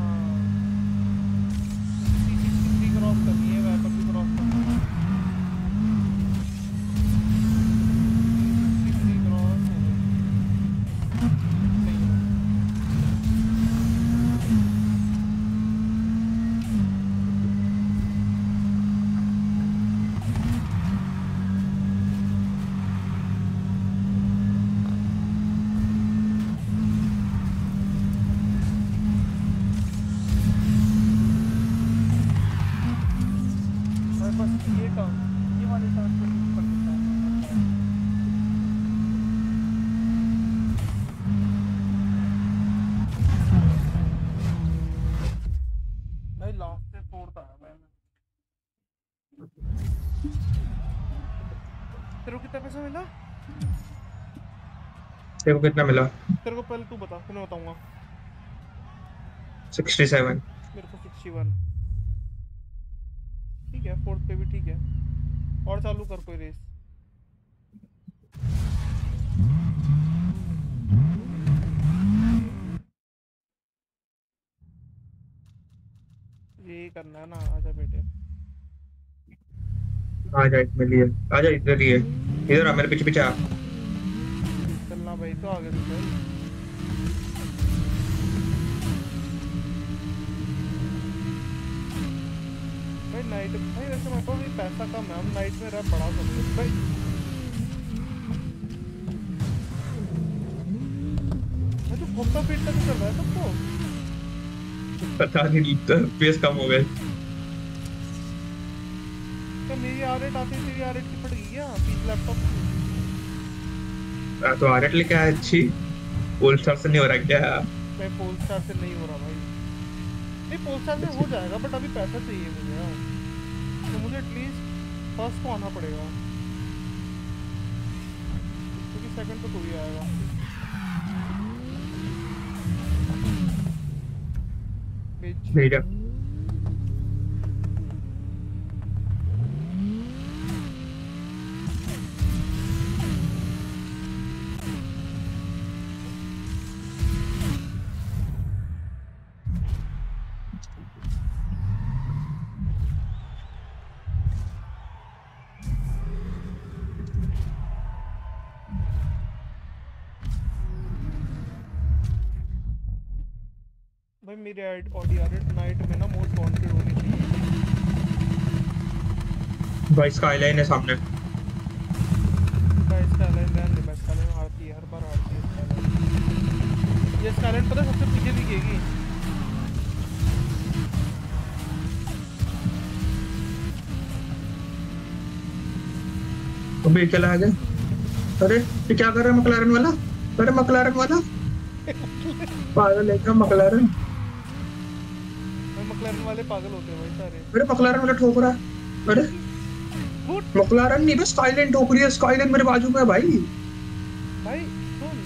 क्रॉस करनी है, वाइपर भी क्रॉस करनी है। 63 क्रॉस हो गई। नहीं है। हमारे पास ये टर्न, ये वाले टर्न पे यूज कर सकता है। भाई लास्ट से फोर्थ आया भाई मैं। तेरे को कितना पैसा मिला? तेरे को कितना मिला? तेरे को पहले तू बता, फिर मैं बताऊंगा। 67। मेरे को 61। ठीक है, फोर्थ पे भी ठीक है। और चालू कर कोई रेस। यही करना है ना, आजा बेटे। आ जा इसमें लिए, आ जा इधर लिए, इधर आ मेरे पीछे पीछे आ। चलना भाई, तो आगे भी चल। भाई नाइट, भाई वैसे मेरे पास भी पैसा कम है, हम नाइट में रह पड़ा सकते हैं भाई। मैं तो घूमता फिरता तो चल रहा है सबको। पता नहीं पेस कम हो गए। क्या मेरी आरेट आती है, तेरी आरेट की पड़ गई क्या पीछे लैपटॉप? तो आरेट लेके आया अच्छी। पोल स्टार से नहीं हो रहा क्या? मैं पोल स्टार से नहीं हो रहा भाई। नहीं, पोल स्टार से हो जाएगा, बट अभी पैसा चाहिए मुझे यार। तो मुझे एटलीस्ट फर्स्ट को आना पड़ेगा, क्योंकि सेकंड तो कोई आएगा। भेजा। भाई मेरी ऑडी आरेट नाइट में ना मोस्ट वांटेड होनी चाहिए। भाई स्काईलाइन है सामने। भाई स्काईलाइन रहने दे, मैं स्काईलाइन आती है हर ये स्काईलाइट पता है सबसे पीछे दिखेगी। अबे चला आ गया। अरे ये क्या कर रहा है मकलारन वाला? अरे मकलारन वाला पागल है क्या मकलारन? मकलैरन वाले पागल होते हैं भाई सारे। अरे मकलारन वाला ठोक रहा है। अरे मकलारन नहीं बस स्काईलाइन ठोक रही है। स्काईलाइन मेरे बाजू में है भाई। भाई सुन,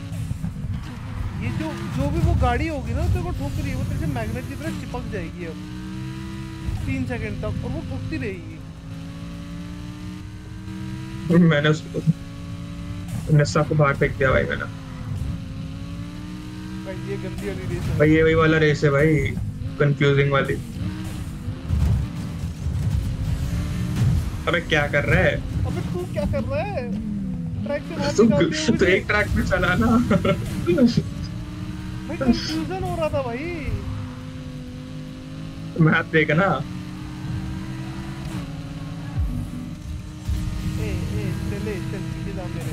ये जो भी वो गाड़ी होगी ना तेरे को ठोक रही है, वो तेरे से मैग्नेट की तरह चिपक जाएगी अब 3 सेकंड तक, और वो ठोकती रहेगी। मैंने उसको नस्सा को बाहर फेंक दिया भाई मैंने। भाई ये गंदी वाली रेस है भाई ये वही वाला रेस है भाई, कंफ्यूजिंग वाली। अबे क्या कर रहा है? अबे तू क्या कर रहा है? ट्रैक से बाहर तू निकाल दिया तो मुझे। एक ट्रैक पे चला ना। भाई कंफ्यूजन हो रहा था भाई। मैप देख ना। चल पीछे जा मेरे।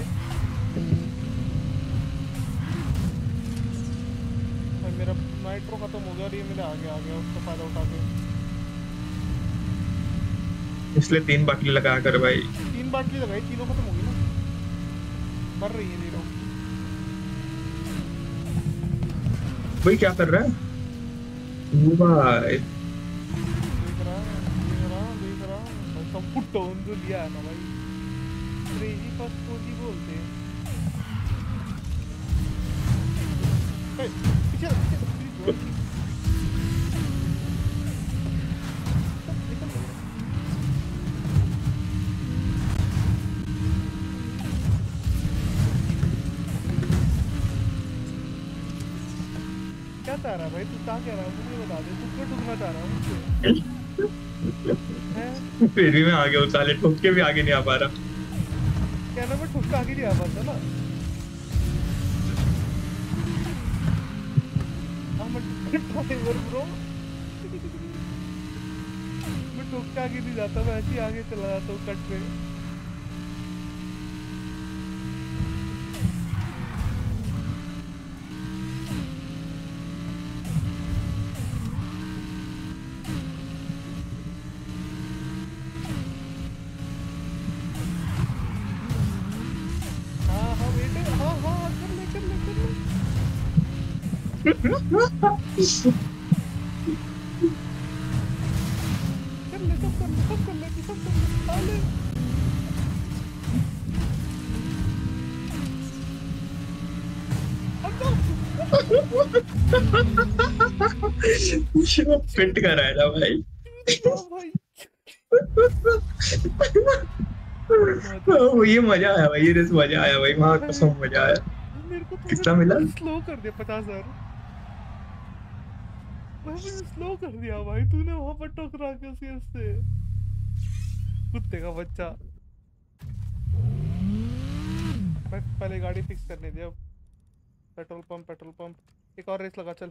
भाई मेरा नाइट्रो खत्म हो गया और ये मेरे आगे आ गया, उसका फायदा उठा के। इसलिए 3 बाटली लगा कर भाई। 3 बाटली लगाई, तीनों खत्म हो गई ना। बढ़ रही है जीरो। भाई क्या कर रहा है वो भाई? देख रहा भाई सब टोन जो लिया है ना भाई, क्रेजी फर्स्ट कोजी बोलते हैं। पीछे क्या चाह रहा है भाई? तू क्या कह रहा है मुझे बता दे। तू क्यों ठुकना चाह रहा है मुझसे? फिर भी मैं आगे हूँ साले, ठोक के भी आगे नहीं आ पा रहा। क्या ना, मैं ठुक के आगे नहीं आ पाता ना। ड्राइवर ब्रो, मैं ठुक के आगे नहीं जाता, मैं ऐसे ही आगे चला जाता हूँ कट पे। फिट कर रहा है ना भाई। ये मजा आया भाई, ये रेस मजा आया भाई, वहाँ कसम मजा आया। कितना मिला? स्लो कर दिया 50,000। मुझे स्लो कर दिया भाई तूने वहां पर टकरा के से कुत्ते का बच्चा। भाई पहले गाड़ी फिक्स करने दे। अब पेट्रोल पंप एक और रेस लगा चल।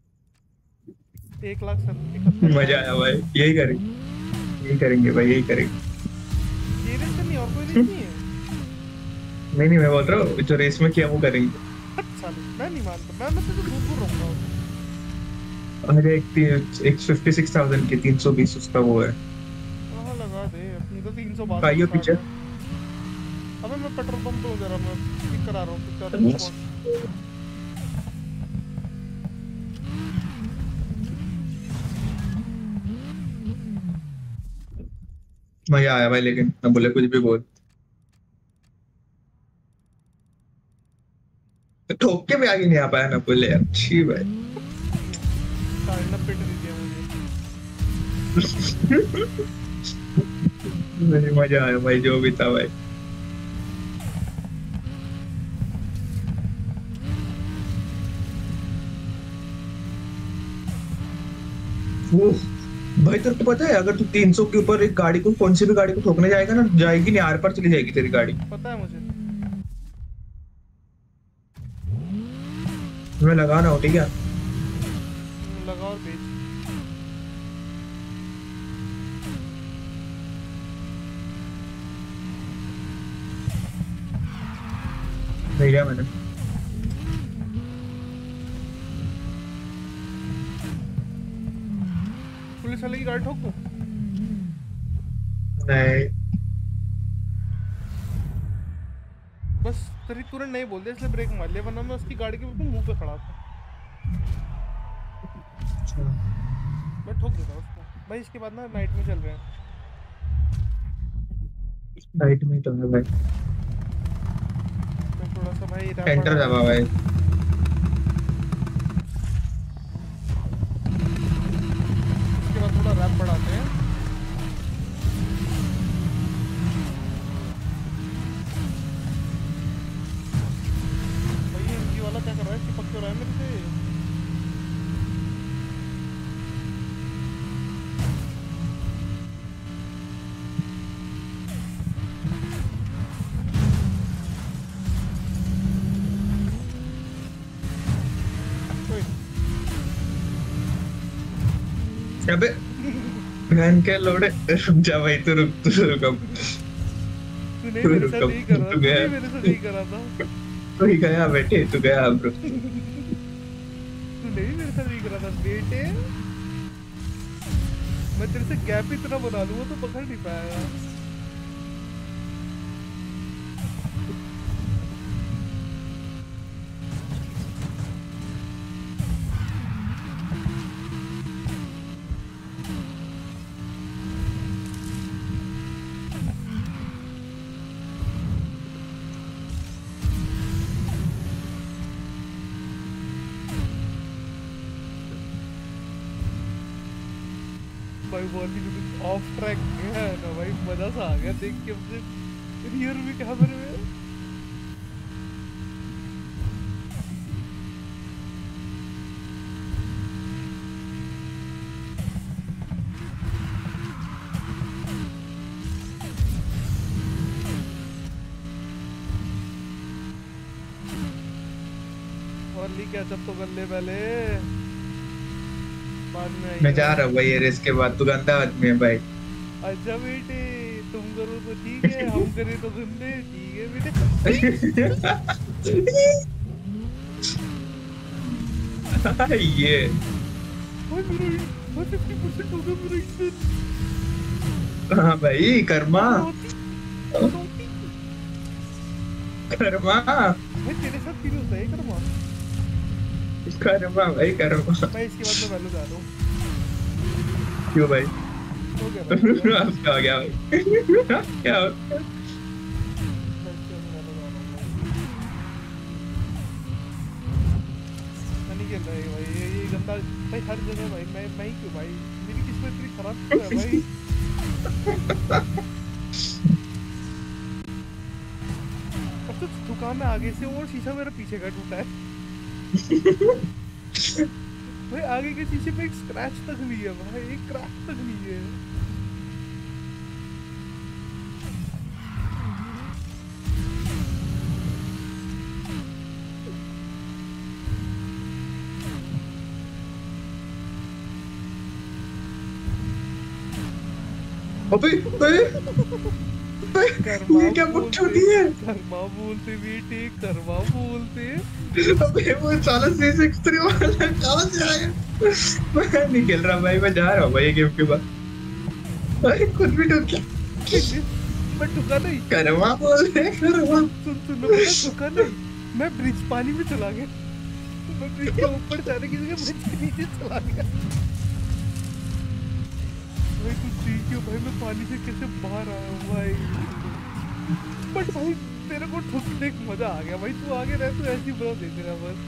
1,71,000 मजा आया भाई, यही करेंगे भाई, यही करेंगे। ये रेस तो नहीं, और कोई रेस नहीं है। नहीं मैं बोल रहा हूँ जो रेस में किया वो करेंगे। अच्छा मैं नहीं मानता, मैं तो दूर रहूंगा। अरे एक 56,000 के 320 उसका वो है। हाँ लगा दे, अपनी तो 300 आइयो पीछे। अबे मैं पेट्रोल पंप पे जरा मैं पिक करा रहा हूँ। मजा आया भाई, लेकिन ना बोले कुछ भी बोल, ठोक के भी आगे नहीं आ पाया ना बोले। अच्छी भाई। पिट दिया मुझे मजा आया भाई, जो भी था भाई। भाई तेरे को पता है अगर तू 300 के ऊपर एक गाड़ी को, कौन सी भी गाड़ी को ठोकने जाएगा ना, जाएगी नहीं, आर पार चली जाएगी तेरी गाड़ी। पता है मुझे। मैं लगा रहा हूँ, ठीक है? लगा और बेच। नहीं लिया मैंने। पुलिस वाले की गाड़ी ठोक दूं? नहीं बस तेरी तुरंत नहीं बोल दिया इसलिए ब्रेक मार लिया, वरना मैं उसकी गाड़ी के बिल्कुल मुंह पे खड़ा था। मैं ठोक देता उसको भाई। इसके बाद ना नाइट में चल रहे हैं। नाइट में तो है भाई। मैं थोड़ा सा भाई रैप एंटर बढ़ा। दबा भाई। इसके बाद थोड़ा रैप बढ़ाते हैं। भाई ये इनकी वाला क्या कर रहा है? चिपक क्यों रहा है मेरे से? ओए, अबे बहन के लोड़े, रुक जा भाई, तू रुक अब। तू नहीं मेरे साथ यही कर रहा था, तू नहीं मेरे साथ यही कर रहा था, तू ही गया बेटे, तू गया ब्रो। तू नहीं मेरे साथ यही कर रहा था बेटे। मैं तेरे से गैप इतना बना लूंगा तो पकड़ नहीं पाएगा। भाई बहुत ऑफ ट्रैक है ना भाई, मजा सा आ गया देख के अपने रियर में कैमरे में। और ली क्या जब तो कर ले पहले, बाद में मैं आइए। जा रहा हूँ भाई ये रेस के बाद। तू गंदा आदमी है भाई। अच्छा बेटे, तुम करो तो ठीक है, हम करें तो गंदे। ठीक है बेटे। ये ओए मेरा 50% हो गया मेरा इंजन। हाँ भाई, कर्मा रोटी। कर्मा भाई तेरे साथ फील होता है कर्मा। कर्मा भाई कर्मा। भाई इसके बाद मैं वैल्यू जा रहा हूँ। क्यों भाई? हो गया भाई, हो गया। आपका हो गया भाई। क्या हो गया? मैं इसके बाद वैल्यू जा रहा हूँ भाई। मैं नहीं खेल रहा है भाई, ये गंदा भाई हर जगह भाई। मैं ही क्यों भाई, मेरी किस्मत इतनी खराब क्यों है भाई? अब तो दुकान में आगे से और शीशा मेरा पीछे का टूटा है। भाई आगे के शीशे पे एक स्क्रैच तक नहीं है भाई, एक क्रैक तक नहीं है। अबे ये क्या बकचोदी है? कर्मा बोलते बेटे, कर्मा बोलते। अबे वो साला 363 वाला कहाँ से आया? मैं नहीं खेल रहा भाई, मैं जा रहा हूँ भाई ये गेम के बाद। अरे खुद भी डूब गया। मैं ठुका नहीं। कर्मा बोल रहे, कर्मा। सुन मैं ठुका नहीं, मैं ब्रिज पानी में चला गया। मैं ब्रिज के ऊपर जाने की जगह ब्रिज के नीचे चला गया। भाई तू ठीक है भाई, मैं पानी से कैसे बाहर आया हूँ भाई। बट भाई तेरे को ठुकने का मजा आ गया भाई। तू आगे रह, तू ऐसी ब्रो देते रहा बस।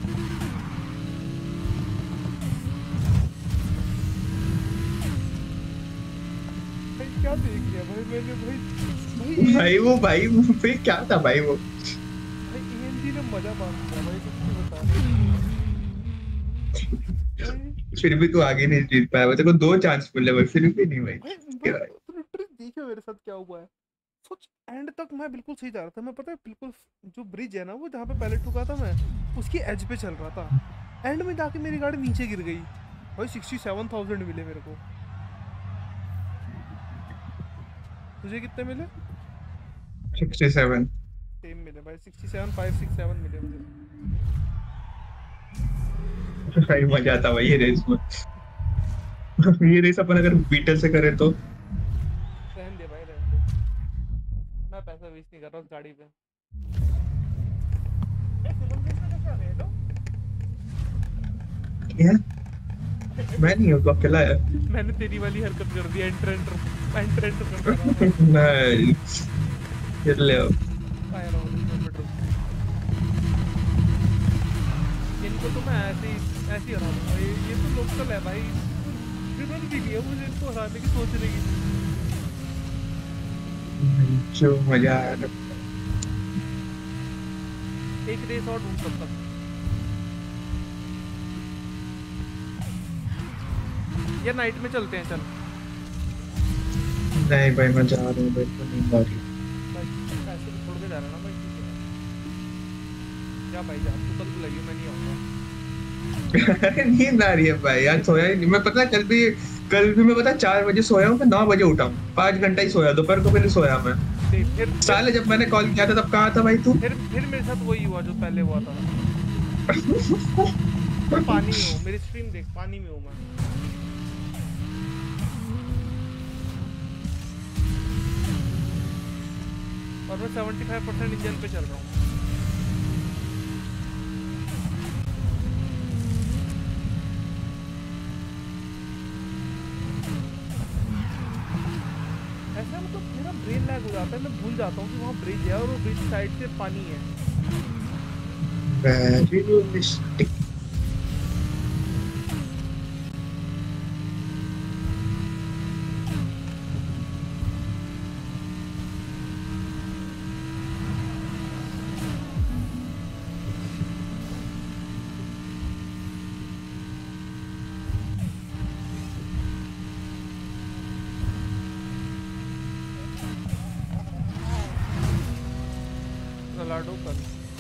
भाई क्या देख लिया भाई मैंने भाई। भाई वो भाई क्या था भाई वो? भाई एएमजी ने मजा मार दिया भाई, कुछ बता। फिर भी तू आगे नहीं जीत पाया। तेरे को 2 चांस मिले भाई, फिर भी नहीं भाई। क्या भाई? तूने देखियो मेरे साथ क्या हुआ है। सोच एंड तक मैं बिल्कुल सही जा रहा था। मैं पता है बिल्कुल जो ब्रिज है ना, वो जहाँ पे पहले ठुका था मैं, उसकी एज पे चल रहा था। एंड में जाके मेरी गाड़ी नीचे गिर गई भाई। 67,000 मिले मेरे को। तुझे कितने मिले? 67 सेम मिले भाई, 67,567 मिले मुझे। भाई मजा आता भाई ये रेस में। ये रेस अपन अगर बीटल से करें तो रहने दे भाई, रहने दे। मैं पैसा वेस्ट नहीं कर रहा उस गाड़ी पे। सिमरन का कैसे आ गए लोग? क्या मैं नहीं हूँ तो अकेला है। मैंने तेरी वाली हरकत कर दी, एंटर एंटर एंटर एंटर करता रहा मैं। नाइस कर ले अब। आया रहा हूँ इसमें पेट्रोल। इनको तो मैं ऐसे ही हरा दूंगा। ये तो लोकल है भाई, जरूरत भी नहीं है मुझे इनको हराने की, सोचने की। जो मजा आया था। एक रेस और ढूंढ सकता हूँ। या नाइट में चलते हैं, चल। नहीं भाई मैं जा रहा हूँ भाई, तो नींद आ रही है। भाई पैसे तो छोड़ के जा रहा है ना भाई, ठीक है। क्या भाई जा, तू कल बुलाइए, मैं नहीं आऊँगा। नींद आ रही है भाई यार, सोया ही नहीं मैं। पता है कल भी मैं पता है 4 बजे सोया हूँ, फिर 9 बजे उठा हूँ। 5 घंटा ही सोया, दोपहर को भी नहीं सोया मैं। फिर साले जब मैंने कॉल किया था तब कहा था भाई तू। फिर मेरे साथ वही हुआ जो पहले हुआ था। मैं पानी में हूँ, मेरी स्ट्रीम देख, पानी में हूँ मैं। और मैं 75% इंजन पे चल रहा हूँ। ऐसा मतलब मेरा ब्रेन लैग हो जाता है, मैं भूल जाता हूँ कि वहाँ ब्रिज है और वो ब्रिज साइड से पानी है। Very realistic. गलाडो कल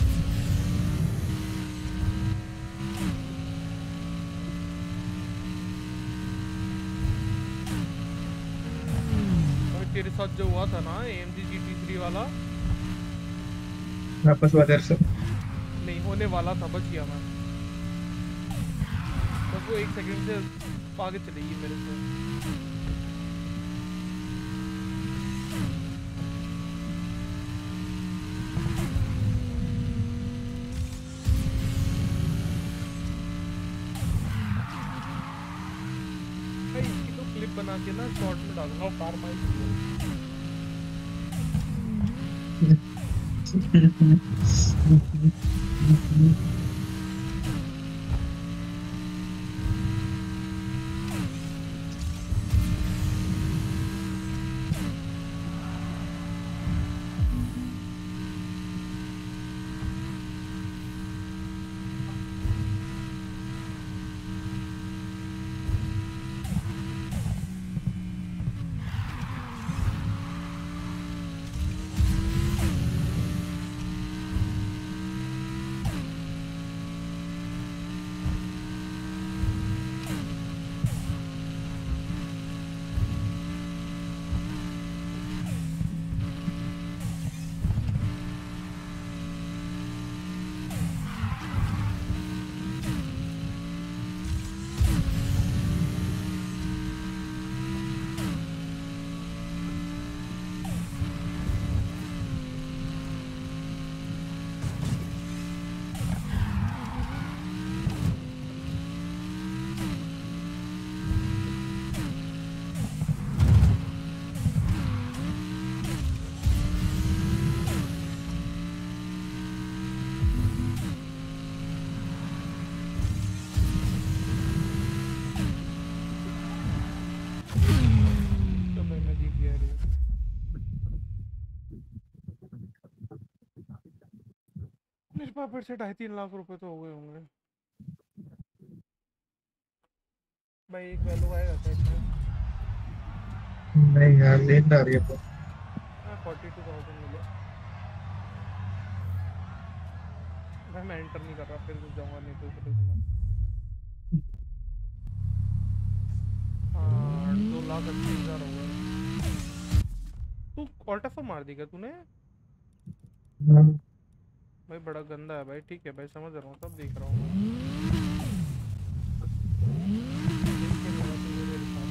और तेरे साथ जो हुआ था ना AMG GT3 वाला, वापस वादर से नहीं होने वाला था, बच गया मैं। बस वो 1 सेकंड से आगे चलेगी मेरे से। भाई इसकी तो क्लिप बना के ना शॉर्ट में डालूंगा, कार माइक। तो मैं जीत गया रे। मेरे पास फिर से 2.5-3 लाख रुपए तो हो गए होंगे भाई। एक वैल्यू आएगा क्या इसमें? नहीं यार नींद आ रही है तो। 42,000 मिले भाई। मैं एंटर नहीं कर रहा, फिर घुस जाऊंगा, नहीं तो फिर घुसना। हाँ 2,80,000 हो गए। तू ऑल्ट F मार दी क्या तूने? भाई बड़ा गंदा है भाई। ठीक है भाई, समझ रहा हूँ, सब देख रहा हूँ।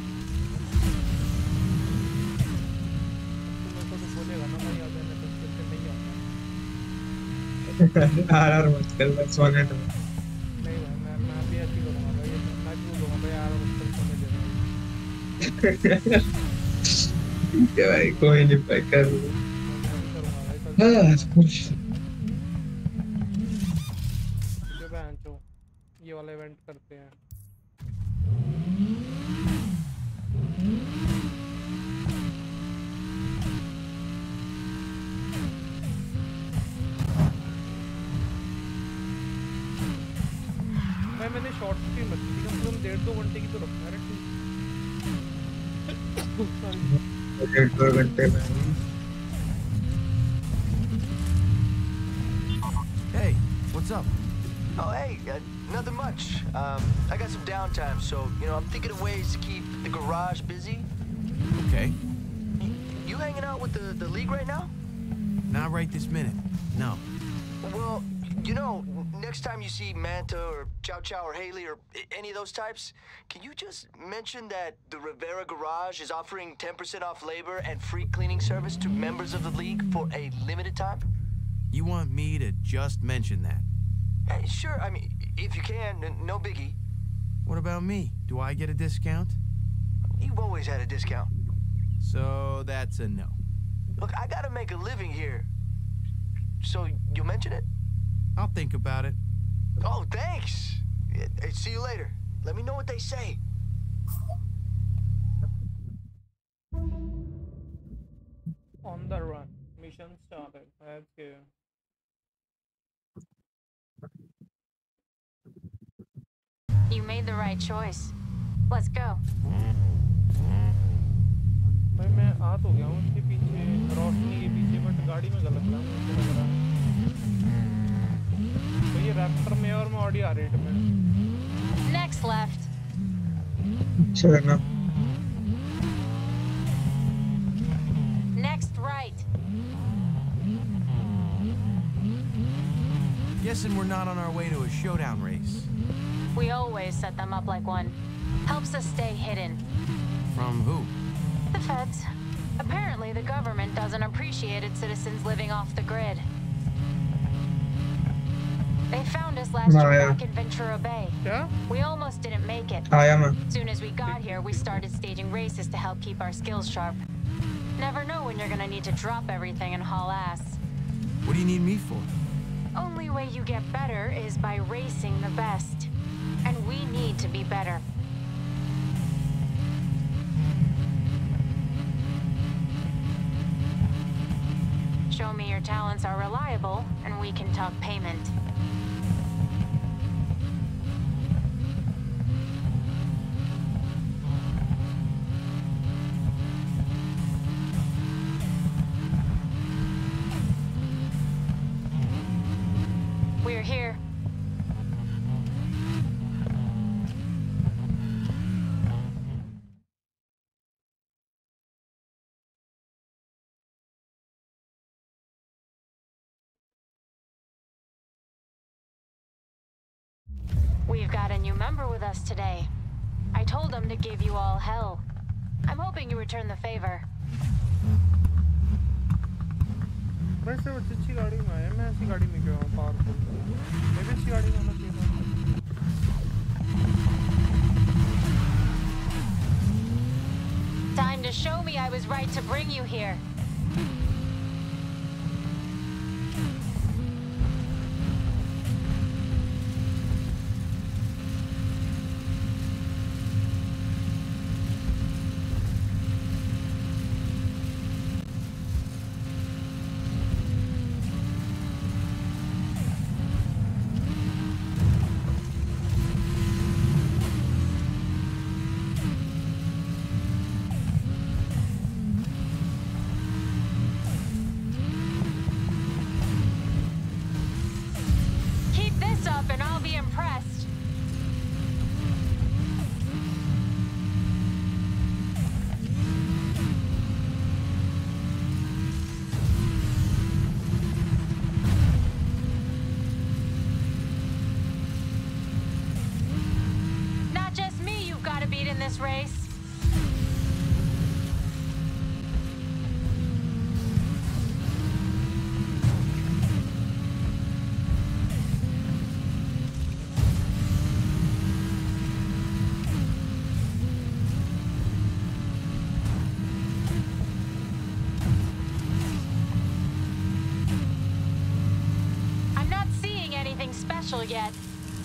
आर मत कर बस 100। नहीं भाई मैं भी ऐसे ही करूँगा भाई, मैं भी बोलूँगा भाई यार मुझको सोने दे भाई। ठीक है भाई, कोई नहीं भाई, कर लो। मैं भी करूँगा भाई, कल से हाँ, करूँगा। कुछ ठीक है बहन चो, ये वाला इवेंट करते हैं। भाई मैंने शॉर्ट स्ट्रीम रखी थी, कम से कम 1.5-2 घंटे की तो रखना है सॉरी। 1.5 घंटे में। Hey, what's up? Oh, hey, nothing much. I got some downtime, so, I'm thinking of ways to keep the garage busy. Okay. You hanging out with the league right now? Not right this minute. No. Well, next time you see Manta or Chow Chow or Haley or any of those types, can you just mention that the Rivera Garage is offering 10% off labor and free cleaning service to members of the league for a limited time? You want me to just mention that? Hey, sure, I mean, if you can, no biggie. What about me? Do I get a discount? You've always had a discount. So that's a no. Look, I gotta make a living here. So, you'll mention it? I'll think about it. Oh, thanks. Hey, see you later. Let me know what they say. On the run. Mission started. Let's go. You made the right choice. Let's go. भाई मैं आ तो गया हूँ उसके पीछे, रोशनी के पीछे, but गाड़ी में गलत था मुझे लग रहा है। तो ये रैप्टर में और मैं ऑडी R8 में। Next left. अच्छा ना। Next right. Guessing we're not on our way to a showdown race. We always set them up like one. Helps us stay hidden. From who? The feds. Apparently, the government doesn't appreciate its citizens living off the grid. They found us last year yeah. back in Ventura Bay. क्या? We almost didn't make it. आया मैं। Soon as we got here, we started staging races to help keep our skills sharp. Never know when you're gonna need to drop everything and haul ass. What do you need me for? Only way you get better is by racing the best. And we need to be better. Show me your talents are reliable, and we can talk payment. We're here. We've got a new member with us today. I told him to give you all hell. I'm hoping you return the favor. वैसे वो अच्छी गाड़ी में आया, मैं ऐसी गाड़ी में क्यों हूँ पावरफुल? मैं भी अच्छी गाड़ी में आना चाहिए था। Time to show me I was right to bring you here. special yet.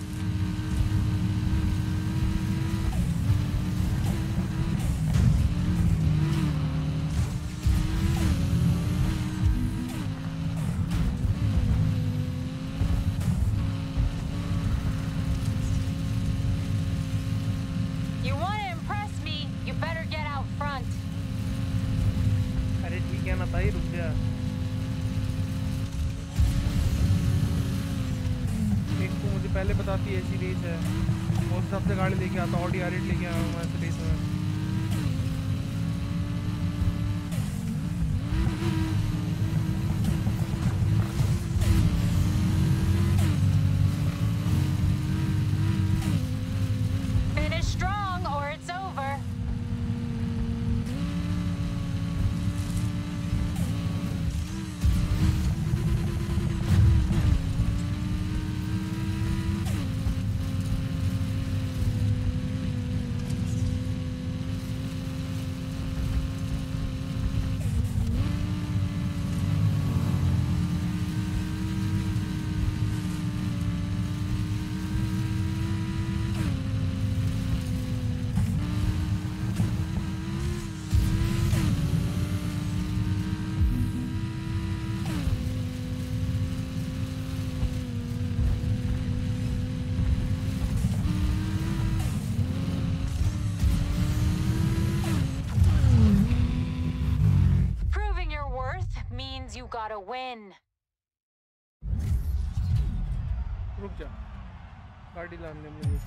You want to impress me, you better get out front. अरे ठीक है ना ताई, रुक जा। एक तो मुझे पहले बताती ऐसी रेस है, और उस हिसाब से गाड़ी लेके आता, ऑडी R8 लेके आया हूँ मैं इस रेस में। Finish strong or it's over. Proving your worth means you gotta win. रुक जा, गाड़ी लाने मुझे।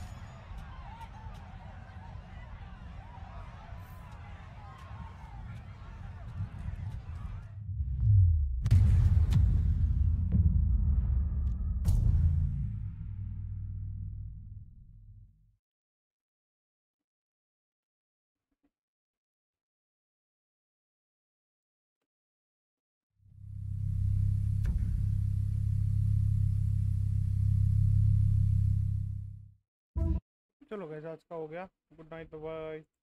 चलो गाइस, आज का हो गया। Good night, bye bye.